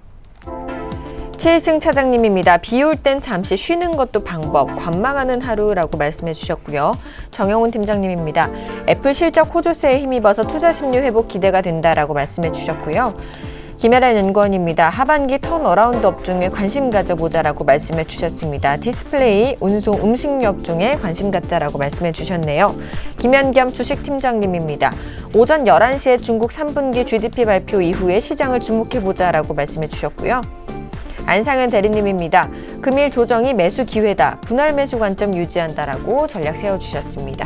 최희승 차장님입니다. 비 올 땐 잠시 쉬는 것도 방법, 관망하는 하루라고 말씀해 주셨고요. 정영훈 팀장님입니다. 애플 실적 호조세에 힘입어서 투자 심리 회복 기대가 된다라고 말씀해 주셨고요. 김혜란 연구원입니다. 하반기 턴어라운드 업종에 관심 가져보자라고 말씀해 주셨습니다. 디스플레이, 운송, 음식료 업종에 관심 갖자라고 말씀해 주셨네요. 김현겸 주식팀장님입니다. 오전 열한 시에 중국 삼 분기 지디피 발표 이후에 시장을 주목해보자라고 말씀해 주셨고요. 안상현 대리님입니다. 금일 조정이 매수 기회다. 분할 매수 관점 유지한다라고 전략 세워주셨습니다.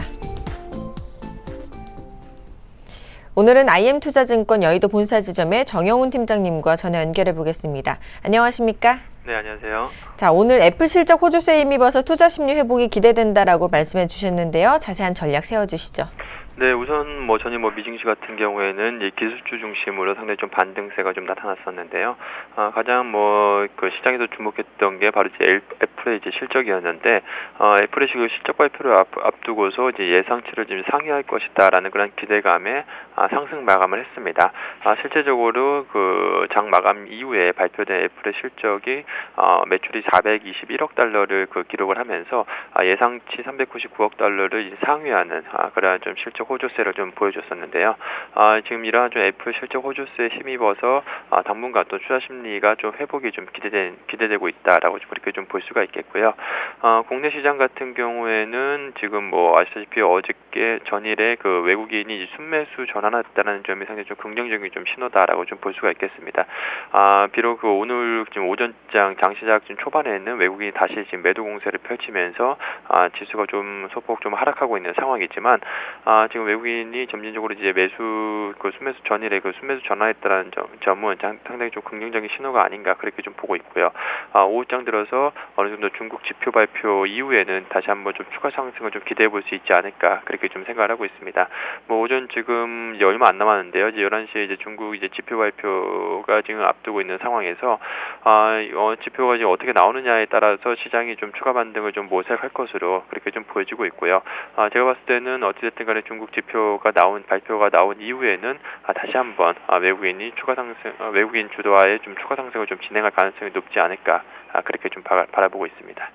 오늘은 아이엠투자증권 여의도 본사 지점의 정영훈 팀장님과 전화 연결해 보겠습니다. 안녕하십니까? 네, 안녕하세요. 자, 오늘 애플 실적 호조세에 힘입어서 투자 심리 회복이 기대된다라고 말씀해 주셨는데요. 자세한 전략 세워주시죠. 네, 우선 뭐 전일 뭐 미증시 같은 경우에는 이 기술주 중심으로 상당히 좀 반등세가 좀 나타났었는데요. 어, 가장 뭐 그 시장에서 주목했던 게 바로 이제 애플의 이제 실적이었는데, 어, 애플의 그 실적 발표를 앞, 앞두고서 이제 예상치를 좀 상회할 것이다라는 그런 기대감에 아, 상승 마감을 했습니다. 아, 실제적으로 그 장 마감 이후에 발표된 애플의 실적이 어, 매출이 사백이십일억 달러를 그 기록을 하면서 아, 예상치 삼백구십구억 달러를 이제 상회하는 아, 그러한 좀 실적 호조세를 좀 보여줬었는데요. 아, 지금 이러한 좀 애플 실적 호조세에 힘입어서 아, 당분간 또 투자 심리가 좀 회복이 좀 기대된 기대되고 있다라고 좀 그렇게 좀 볼 수가 있겠고요. 아, 국내 시장 같은 경우에는 지금 뭐 아시다시피 어저께 전일에 그 외국인이 순매수 전환했다는 점이 상당히 좀 긍정적인 좀 신호다라고 좀 볼 수가 있겠습니다. 아, 비록 그 오늘 지금 오전장 장시작 좀 초반에는 외국인이 다시 지금 매도 공세를 펼치면서 아, 지수가 좀 소폭 좀 하락하고 있는 상황이지만 아, 지금 외국인이 점진적으로 이제 매수 그 순매수 전일에 그 순매수 전환했다는 점, 점은 상당히 좀 긍정적인 신호가 아닌가 그렇게 좀 보고 있고요. 아, 오후장 들어서 어느 정도 중국 지표 발표 이후에는 다시 한번 좀 추가 상승을 좀 기대해 볼 수 있지 않을까 그렇게 좀 생각을 하고 있습니다. 뭐 오전 지금 얼마 안 남았는데요. 이제 열한 시에 이제 중국 이제 지표 발표가 지금 앞두고 있는 상황에서 아, 어, 지표가 이제 어떻게 나오느냐에 따라서 시장이 좀 추가 반등을 좀 모색할 것으로 그렇게 좀 보여지고 있고요. 아, 제가 봤을 때는 어찌됐든 간에 중국 지표가 나온 발표가 나온 이후에는 아, 다시 한번 아, 외국인이 추가 상승 아, 외국인 주도하에 좀 추가 상승을 좀 진행할 가능성이 높지 않을까 아, 그렇게 좀 바, 바라보고 있습니다.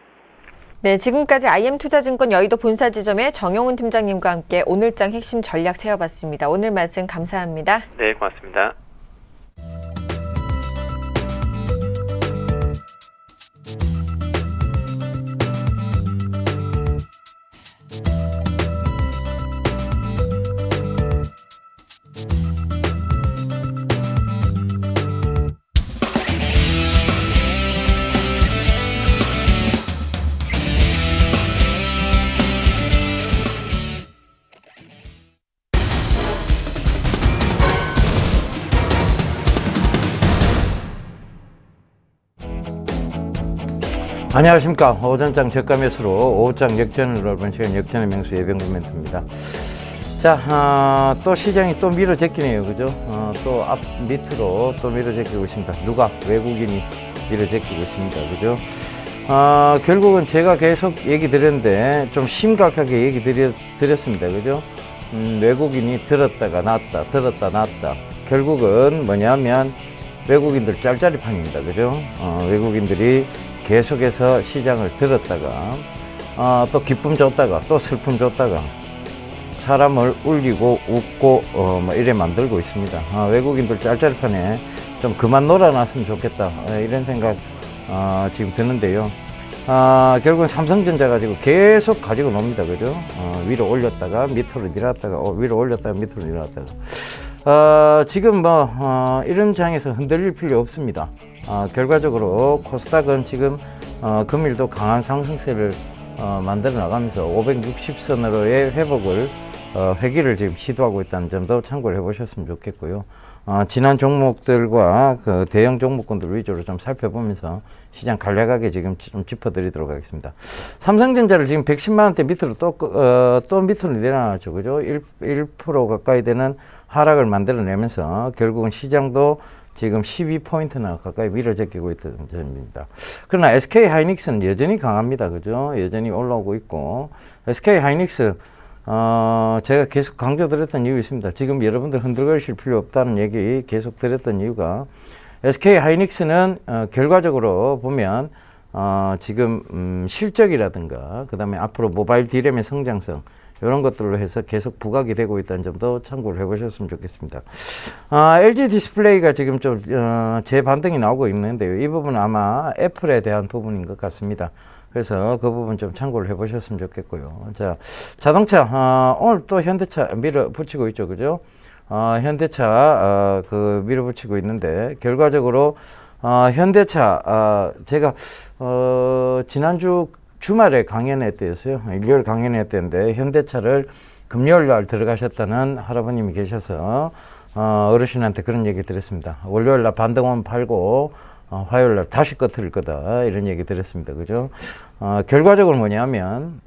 네, 지금까지 아이엠투자증권 여의도 본사 지점의 정영훈 팀장님과 함께 오늘장 핵심 전략 세워봤습니다. 오늘 말씀 감사합니다. 네, 고맙습니다. 안녕하십니까. 오전장 저가 매수로 오후장 역전을 넓은 시간 역전의 명수 예병구 멘트입니다. 자, 어, 또 시장이 또 밀어제끼네요. 그죠? 어, 또 앞 밑으로 또 밀어제끼고 있습니다. 누가? 외국인이 밀어제끼고 있습니다. 그죠? 어, 결국은 제가 계속 얘기 드렸는데 좀 심각하게 얘기 드렸, 드렸습니다. 그죠? 음, 외국인이 들었다가 놨다, 들었다 놨다. 결국은 뭐냐면 외국인들 짤짤이판입니다. 그죠? 어, 외국인들이 계속해서 시장을 들었다가 어, 또 기쁨 줬다가 또 슬픔 줬다가 사람을 울리고 웃고 어, 뭐 이래 만들고 있습니다. 어, 외국인들 짤짤판에 좀 그만 놀아놨으면 좋겠다 어, 이런 생각 어, 지금 드는데요. 어, 결국은 삼성전자 가지고 계속 가지고 놉니다. 그죠? 어, 위로 올렸다가 밑으로 내려왔다가 어, 위로 올렸다가 밑으로 내려왔다가 어, 지금 뭐 어, 이런 장에서 흔들릴 필요 없습니다. 어, 결과적으로 코스닥은 지금 어, 금일도 강한 상승세를 어, 만들어 나가면서 오백육십 선으로의 회복을 어, 회기를 지금 시도하고 있다는 점도 참고를 해보셨으면 좋겠고요. 어, 지난 종목들과 그 대형 종목군들 위주로 좀 살펴보면서 시장 간략하게 지금 좀 짚어드리도록 하겠습니다. 삼성전자를 지금 백십만 원대 밑으로 또, 어, 또 밑으로 내려놨죠. 그죠? 일, 일 퍼센트 가까이 되는 하락을 만들어내면서 결국은 시장도 지금 십이 포인트나 가까이 밀어제끼고 있다는 점입니다. 그러나 에스케이 하이닉스는 여전히 강합니다. 그죠? 여전히 올라오고 있고, 에스케이 하이닉스, 어, 제가 계속 강조드렸던 이유 있습니다. 지금 여러분들 흔들거리실 필요 없다는 얘기 계속 드렸던 이유가 에스케이 하이닉스는 어, 결과적으로 보면 어, 지금 음, 실적이라든가 그 다음에 앞으로 모바일 디램의 성장성 이런 것들로 해서 계속 부각이 되고 있다는 점도 참고를 해보셨으면 좋겠습니다. 아, 엘지 디스플레이가 지금 좀 어, 재반등이 나오고 있는데요. 이 부분은 아마 애플에 대한 부분인 것 같습니다. 그래서 그 부분 좀 참고를 해보셨으면 좋겠고요. 자, 자동차 어, 오늘 또 현대차 밀어붙이고 있죠, 그죠? 어, 현대차 어, 그 밀어붙이고 있는데 결과적으로 어, 현대차 어, 제가 어, 지난주 주말에 강연회 때였어요. 일요일 강연회 때인데 현대차를 금요일 날 들어가셨다는 할아버님이 계셔서 어, 어르신한테 그런 얘기 드렸습니다. 월요일 날 반등원 팔고 어, 화요일 날 다시 꺼트릴 거다 이런 얘기 드렸습니다. 그죠? 어, 결과적으로 뭐냐면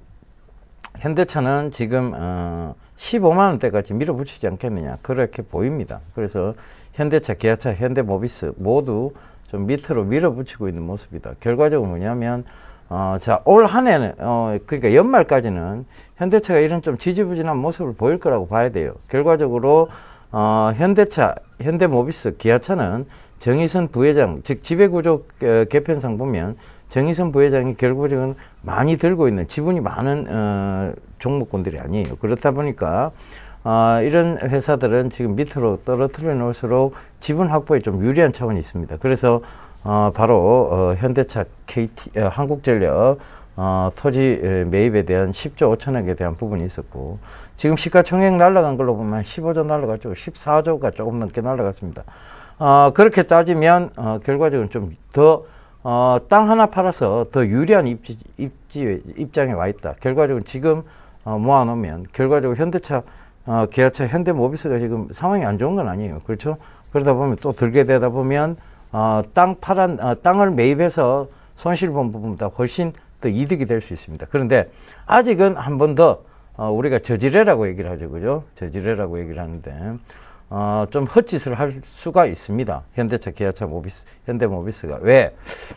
현대차는 지금 어, 십오만 원대까지 밀어붙이지 않겠느냐 그렇게 보입니다. 그래서 현대차, 기아차, 현대모비스 모두 좀 밑으로 밀어붙이고 있는 모습이다. 결과적으로 뭐냐면 어, 자, 올 한 해는, 어, 그러니까 연말까지는 현대차가 이런 좀 지지부진한 모습을 보일 거라고 봐야 돼요. 결과적으로, 어, 현대차, 현대모비스, 기아차는 정의선 부회장, 즉 지배구조 개편상 보면 정의선 부회장이 결국은 많이 들고 있는 지분이 많은, 어, 종목군들이 아니에요. 그렇다 보니까, 어, 이런 회사들은 지금 밑으로 떨어뜨려 놓을수록 지분 확보에 좀 유리한 차원이 있습니다. 그래서 어, 바로 어, 현대차, 케이티, 어, 한국전력 어, 토지 매입에 대한 십조 오천억에 대한 부분이 있었고 지금 시가총액 날라간 걸로 보면 십오조 날라갔죠. 십사조가 조금 넘게 날라갔습니다. 어, 그렇게 따지면 어, 결과적으로 좀 더 어, 땅 하나 팔아서 더 유리한 입지, 입지, 입장에 와 있다. 결과적으로 지금 어, 모아놓으면 결과적으로 현대차, 어, 기아차, 현대모비스가 지금 상황이 안 좋은 건 아니에요. 그렇죠? 그러다 보면 또 들게 되다 보면 어, 땅 팔한, 어, 땅을 매입해서 손실 본 부분보다 훨씬 더 이득이 될 수 있습니다. 그런데 아직은 한 번 더, 어, 우리가 저지레라고 얘기를 하죠. 그죠? 저지레라고 얘기를 하는데, 어, 좀 헛짓을 할 수가 있습니다. 현대차, 기아차, 모비스, 현대모비스가. 왜?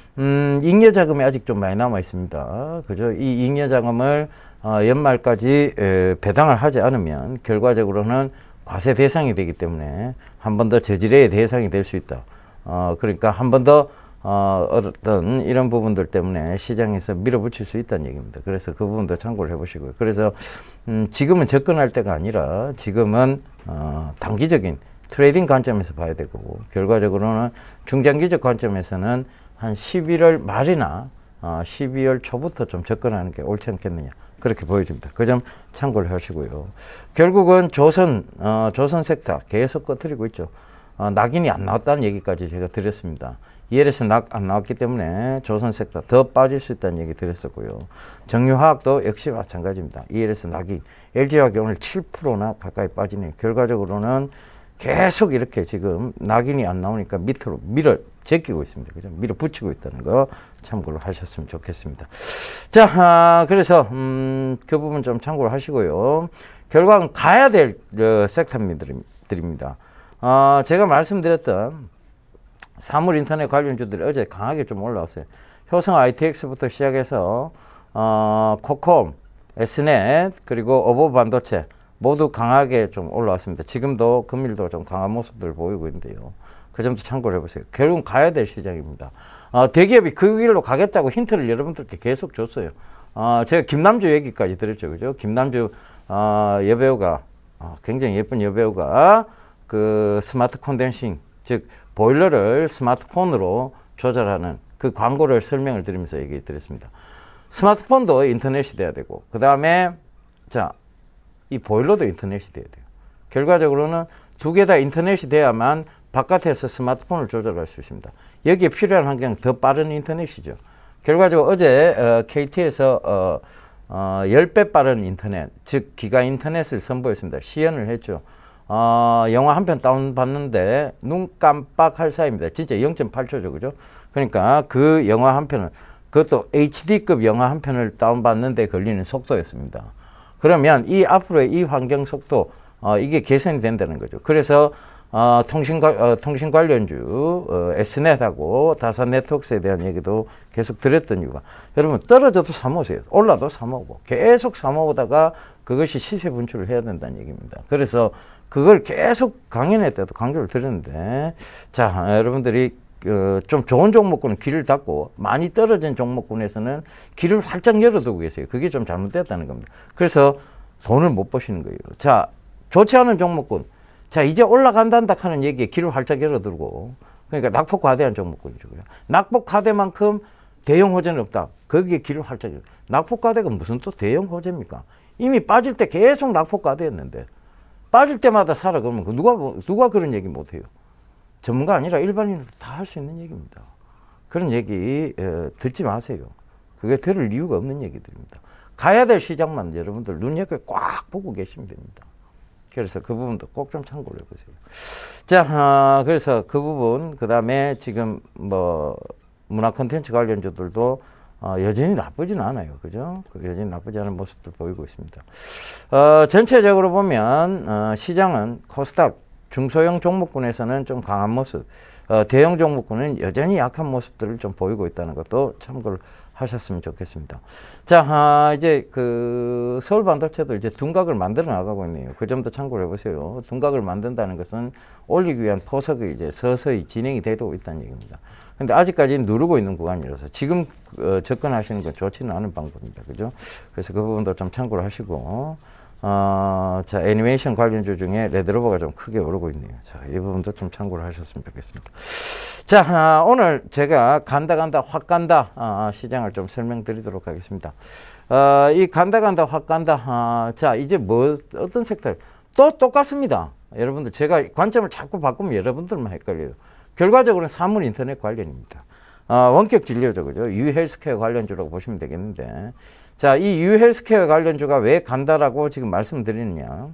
음, 잉여자금이 아직 좀 많이 남아 있습니다. 그죠? 이 잉여자금을, 어, 연말까지 에, 배당을 하지 않으면 결과적으로는 과세 대상이 되기 때문에 한 번 더 저지레의 대상이 될 수 있다. 어, 그러니까 한 번 더, 어, 어떤 이런 부분들 때문에 시장에서 밀어붙일 수 있다는 얘기입니다. 그래서 그 부분도 참고를 해보시고요. 그래서, 음, 지금은 접근할 때가 아니라 지금은, 어, 단기적인 트레이딩 관점에서 봐야 되고, 결과적으로는 중장기적 관점에서는 한 십일월 말이나, 어, 십이월 초부터 좀 접근하는 게 옳지 않겠느냐. 그렇게 보여집니다. 그 점 참고를 하시고요. 결국은 조선, 어, 조선 섹터 계속 꺼뜨리고 있죠. 어, 낙인이 안 나왔다는 얘기까지 제가 드렸습니다. 이엘에스 낙 안 나왔기 때문에 조선 섹터 더 빠질 수 있다는 얘기 드렸었고요. 정유화학도 역시 마찬가지입니다. 이엘에스 낙이 엘지화학이 오늘 칠 퍼센트나 가까이 빠지네요. 결과적으로는 계속 이렇게 지금 낙인이 안 나오니까 밑으로 밀어 제끼고 있습니다. 그죠? 밀어붙이고 있다는 거 참고를 하셨으면 좋겠습니다. 자, 아, 그래서 음, 그 부분 좀 참고를 하시고요. 결과는 가야 될 어, 섹터입니다. 어, 제가 말씀드렸던 사물 인터넷 관련주들이 어제 강하게 좀 올라왔어요. 효성 아이티엑스부터 시작해서 어, 코콤, 에스넷, 그리고 어보 반도체 모두 강하게 좀 올라왔습니다. 지금도 금일도 좀 강한 모습들을 보이고 있는데요. 그 점도 참고를 해보세요. 결국은 가야 될 시장입니다. 어, 대기업이 그 길로 가겠다고 힌트를 여러분들께 계속 줬어요. 어, 제가 김남주 얘기까지 드렸죠. 그죠? 김남주 어, 여배우가 어, 굉장히 예쁜 여배우가 그 스마트 컨덴싱, 즉 보일러를 스마트폰으로 조절하는 그 광고를 설명을 드리면서 얘기 드렸습니다. 스마트폰도 인터넷이 돼야 되고, 그 다음에 자, 이 보일러도 인터넷이 돼야 돼요. 결과적으로는 두 개 다 인터넷이 돼야만 바깥에서 스마트폰을 조절할 수 있습니다. 여기에 필요한 환경은 더 빠른 인터넷이죠. 결과적으로 어제 어, 케이티에서 어, 어, 십 배 빠른 인터넷, 즉 기가 인터넷을 선보였습니다. 시연을 했죠. 어, 영화 한 편 다운받는데 눈 깜빡할 사이입니다. 진짜 영 점 팔 초죠. 그죠? 그러니까 그 영화 한 편을, 그것도 에이치디급 영화 한 편을 다운받는데 걸리는 속도였습니다. 그러면 이 앞으로의 이 환경 속도, 어, 이게 개선이 된다는 거죠. 그래서 어, 통신, 어, 통신 관련주, 어, 에스넷하고 다산 네트워크스에 대한 얘기도 계속 드렸던 이유가, 여러분, 떨어져도 사모으세요. 올라도 사모으고, 계속 사모으다가 그것이 시세 분출을 해야 된다는 얘기입니다. 그래서 그걸 계속 강연회 때도 강조를 드렸는데, 자, 여러분들이 어, 좀 좋은 종목군은 길을 닫고, 많이 떨어진 종목군에서는 길을 활짝 열어두고 계세요. 그게 좀 잘못됐다는 겁니다. 그래서 돈을 못 버시는 거예요. 자, 좋지 않은 종목군. 자, 이제 올라간단다 하는 얘기에 길을 활짝 열어두고, 그러니까 낙폭 과대한 종목군이죠. 낙폭 과대만큼 대형 호재는 없다. 거기에 길을 활짝 열어. 낙폭 과대가 무슨 또 대형 호재입니까? 이미 빠질 때 계속 낙폭 과대였는데, 빠질 때마다 사라 그러면 누가, 누가 그런 얘기 못해요? 전문가 아니라 일반인도 다 할 수 있는 얘기입니다. 그런 얘기 에, 듣지 마세요. 그게 들을 이유가 없는 얘기들입니다. 가야 될 시장만 여러분들 눈여겨 꽉 보고 계시면 됩니다. 그래서 그 부분도 꼭 좀 참고를 해보세요. 자, 어, 그래서 그 부분, 그 다음에 지금 뭐 문화 콘텐츠 관련주들도 어, 여전히 나쁘진 않아요. 그죠? 여전히 나쁘지 않은 모습들 보이고 있습니다. 어, 전체적으로 보면 어, 시장은 코스닥 중소형 종목군에서는 좀 강한 모습, 어, 대형 종목군은 여전히 약한 모습들을 좀 보이고 있다는 것도 참고를 하셨으면 좋겠습니다. 자, 아, 이제 그 서울 반도체도 이제 둔각을 만들어 나가고 있네요. 그 점도 참고를 해보세요. 둔각을 만든다는 것은 올리기 위한 포석이 이제 서서히 진행이 되고 있다는 얘기입니다. 근데 아직까지는 누르고 있는 구간이라서 지금 어, 접근하시는 건 좋지는 않은 방법입니다. 그죠? 그래서 그 부분도 좀 참고를 하시고, 어, 자, 애니메이션 관련주 중에 레드로버가 좀 크게 오르고 있네요. 자, 이 부분도 좀 참고를 하셨으면 좋겠습니다. 자, 아, 오늘 제가 간다 간다 확 간다 아, 시장을 좀 설명드리도록 하겠습니다. 어, 이 간다 간다 확 간다. 아, 자, 이제 뭐 어떤 섹터 또 똑같습니다. 여러분들 제가 관점을 자꾸 바꾸면 여러분들만 헷갈려요. 결과적으로는 사물 인터넷 관련입니다. 어, 원격 진료죠, 그죠? 유헬스케어 관련주라고 보시면 되겠는데, 자, 이 유헬스케어 관련주가 왜 간다라고 지금 말씀드리느냐?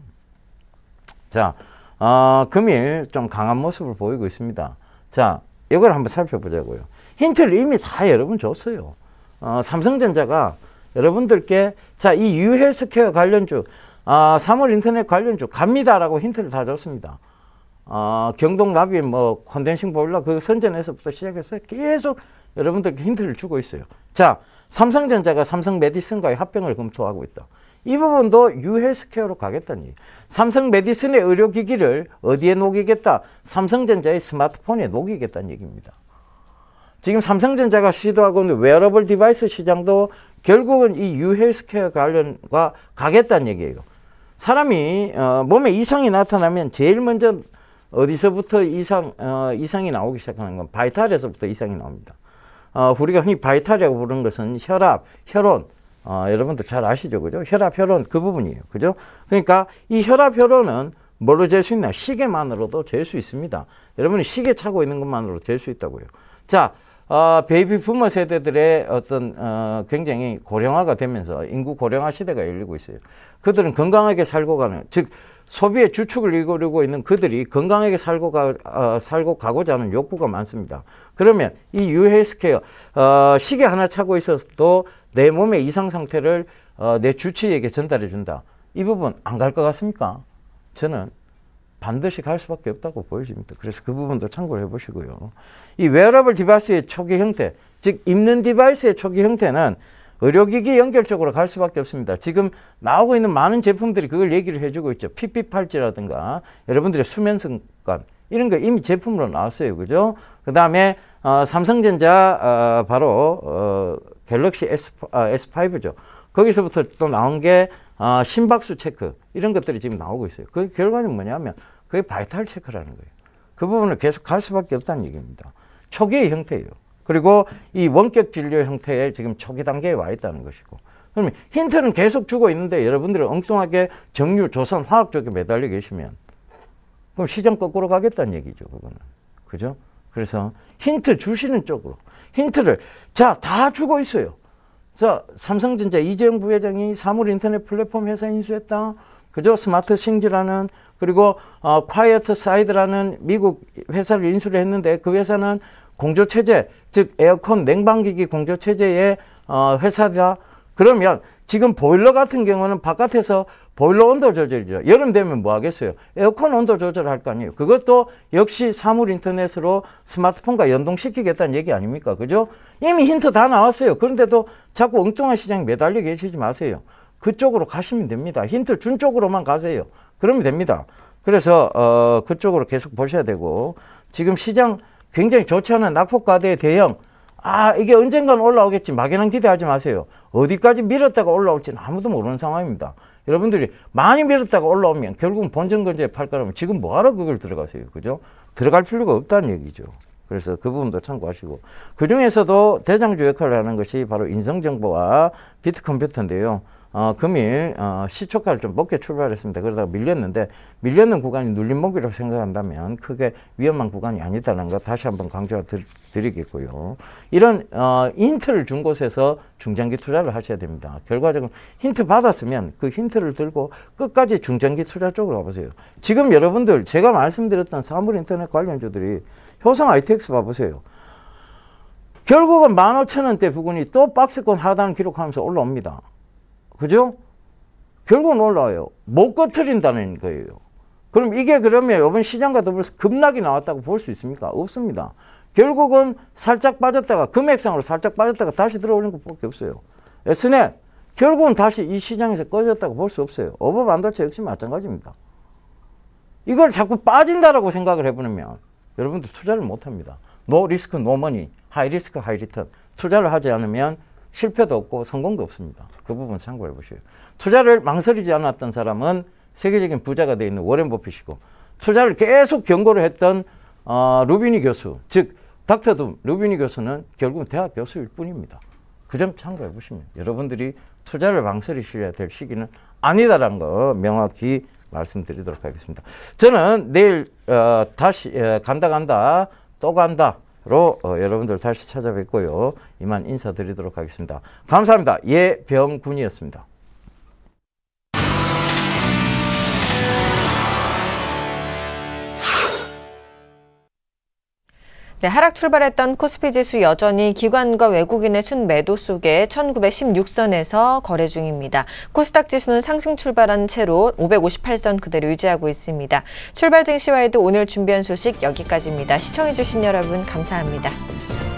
자, 어, 금일 좀 강한 모습을 보이고 있습니다. 자, 이걸 한번 살펴보자고요. 힌트를 이미 다 여러분 줬어요. 어, 삼성전자가 여러분들께 자, 이 유헬스케어 관련주, 아, 삼월 인터넷 관련주 갑니다라고 힌트를 다 줬습니다. 어, 경동 나비 뭐 컨덴싱 보일러 그 선전에서부터 시작해서 계속 여러분들께 힌트를 주고 있어요. 자, 삼성전자가 삼성 메디슨과의 합병을 검토하고 있다. 이 부분도 유헬스케어로 가겠다는 얘기. 삼성 메디슨의 의료기기를 어디에 녹이겠다? 삼성전자의 스마트폰에 녹이겠다는 얘기입니다. 지금 삼성전자가 시도하고 있는 웨어러블 디바이스 시장도 결국은 이 유헬스케어 관련과 가겠다는 얘기예요. 사람이 어, 몸에 이상이 나타나면 제일 먼저 어디서부터 이상, 어, 이상이 나오기 시작하는 건 바이탈에서부터 이상이 나옵니다. 어, 우리가 흔히 바이탈이라고 부르는 것은 혈압, 혈온, 어, 여러분들 잘 아시죠? 그죠? 혈압, 혈온 그 부분이에요. 그죠? 그러니까 이 혈압, 혈온은 뭘로 잴 수 있나? 시계만으로도 잴 수 있습니다. 여러분이 시계 차고 있는 것만으로도 잴 수 있다고요. 자, 어, 베이비 부머 세대들의 어떤, 어, 굉장히 고령화가 되면서 인구 고령화 시대가 열리고 있어요. 그들은 건강하게 살고 가는, 즉, 소비의 주축을 이루고 있는 그들이 건강하게 살고 가, 어, 살고 가고자 하는 욕구가 많습니다. 그러면 이 유헬스케어, 어, 시계 하나 차고 있어도 내 몸의 이상 상태를 어, 내 주치의에게 전달해 준다. 이 부분 안 갈 것 같습니까? 저는 반드시 갈 수밖에 없다고 보여집니다. 그래서 그 부분도 참고를 해보시고요. 이 웨어러블 디바이스의 초기 형태, 즉 입는 디바이스의 초기 형태는 의료기기 연결적으로 갈 수밖에 없습니다. 지금 나오고 있는 많은 제품들이 그걸 얘기를 해주고 있죠. 피피팔찌라든가 여러분들의 수면습관 이런 거 이미 제품으로 나왔어요. 그죠? 그 다음에 어, 삼성전자 어, 바로 어, 갤럭시 S, 어, 에스 파이브죠. 거기서부터 또 나온 게 어, 심박수 체크 이런 것들이 지금 나오고 있어요. 그 결과는 뭐냐면 그게 바이탈 체크라는 거예요. 그 부분을 계속 갈 수밖에 없다는 얘기입니다. 초기의 형태예요. 그리고 이 원격 진료 형태의 지금 초기 단계에 와 있다는 것이고, 그러면 힌트는 계속 주고 있는데 여러분들이 엉뚱하게 정유, 조선, 화학 쪽에 매달려 계시면 그럼 시장 거꾸로 가겠다는 얘기죠. 그거는. 그죠? 그래서 힌트 주시는 쪽으로 힌트를 자, 다 주고 있어요. 자, 삼성전자 이재용 부회장이 사물 인터넷 플랫폼 회사 인수했다. 그죠? 스마트 싱즈라는, 그리고 어, 콰이어트 사이드라는 미국 회사를 인수를 했는데 그 회사는 공조체제, 즉 에어컨 냉방기기 공조체제의 어, 회사다. 그러면 지금 보일러 같은 경우는 바깥에서 보일러 온도 조절이죠. 여름 되면 뭐 하겠어요? 에어컨 온도 조절할 거 아니에요. 그것도 역시 사물 인터넷으로 스마트폰과 연동시키겠다는 얘기 아닙니까? 그죠? 이미 힌트 다 나왔어요. 그런데도 자꾸 엉뚱한 시장에 매달려 계시지 마세요. 그쪽으로 가시면 됩니다. 힌트 준 쪽으로만 가세요. 그러면 됩니다. 그래서 어, 그쪽으로 계속 보셔야 되고, 지금 시장 굉장히 좋지 않은 낙폭과대 대형, 아 이게 언젠간 올라오겠지 막연한 기대하지 마세요. 어디까지 밀었다가 올라올지는 아무도 모르는 상황입니다. 여러분들이 많이 밀었다가 올라오면 결국은 본전건조에 팔 거라면 지금 뭐하러 그걸 들어가세요. 그죠? 들어갈 필요가 없다는 얘기죠. 그래서 그 부분도 참고하시고, 그중에서도 대장주 역할을 하는 것이 바로 인성정보와 비트컴퓨터인데요. 어, 금일 어, 시초가를 좀 높게 출발했습니다. 그러다가 밀렸는데, 밀렸는 구간이 눌림목이라고 생각한다면 크게 위험한 구간이 아니다는 거 다시 한번 강조해 드리겠고요. 이런 어, 힌트를 준 곳에서 중장기 투자를 하셔야 됩니다. 결과적으로 힌트 받았으면 그 힌트를 들고 끝까지 중장기 투자 쪽으로 가보세요. 지금 여러분들 제가 말씀드렸던 사물인터넷 관련주들이 효성 아이티엑스 봐보세요. 결국은 만 오천 원대 부근이 또 박스권 하단 기록하면서 올라옵니다. 그죠? 결국은 올라와요. 못 꺼트린다는 거예요. 그럼 이게 그러면 이번 시장과 더불어서 급락이 나왔다고 볼 수 있습니까? 없습니다. 결국은 살짝 빠졌다가 금액상으로 살짝 빠졌다가 다시 들어오는 것밖에 없어요. 에스넷 결국은 다시 이 시장에서 꺼졌다고 볼 수 없어요. 어버 반도체 역시 마찬가지입니다. 이걸 자꾸 빠진다라고 생각을 해보면 여러분들 투자를 못합니다. 노 리스크 노 머니, 하이 리스크 하이 리턴. 투자를 하지 않으면 실패도 없고 성공도 없습니다. 그 부분 참고해 보세요. 투자를 망설이지 않았던 사람은 세계적인 부자가 되어 있는 워렌 버핏이고, 투자를 계속 경고를 했던 어, 루비니 교수, 즉 닥터 둠 루비니 교수는 결국은 대학 교수일 뿐입니다. 그 점 참고해 보시면 여러분들이 투자를 망설이셔야 될 시기는 아니다라는 거 명확히 말씀드리도록 하겠습니다. 저는 내일 어, 다시 어, 간다 간다 또 간다 로 어, 여러분들 다시 찾아뵙고요. 이만 인사드리도록 하겠습니다. 감사합니다. 예병군이었습니다. 네, 하락 출발했던 코스피 지수 여전히 기관과 외국인의 순매도 속에 천구백십육 선에서 거래 중입니다. 코스닥 지수는 상승 출발한 채로 오백오십팔 선 그대로 유지하고 있습니다. 출발 증시와에도 오늘 준비한 소식 여기까지입니다. 시청해주신 여러분 감사합니다.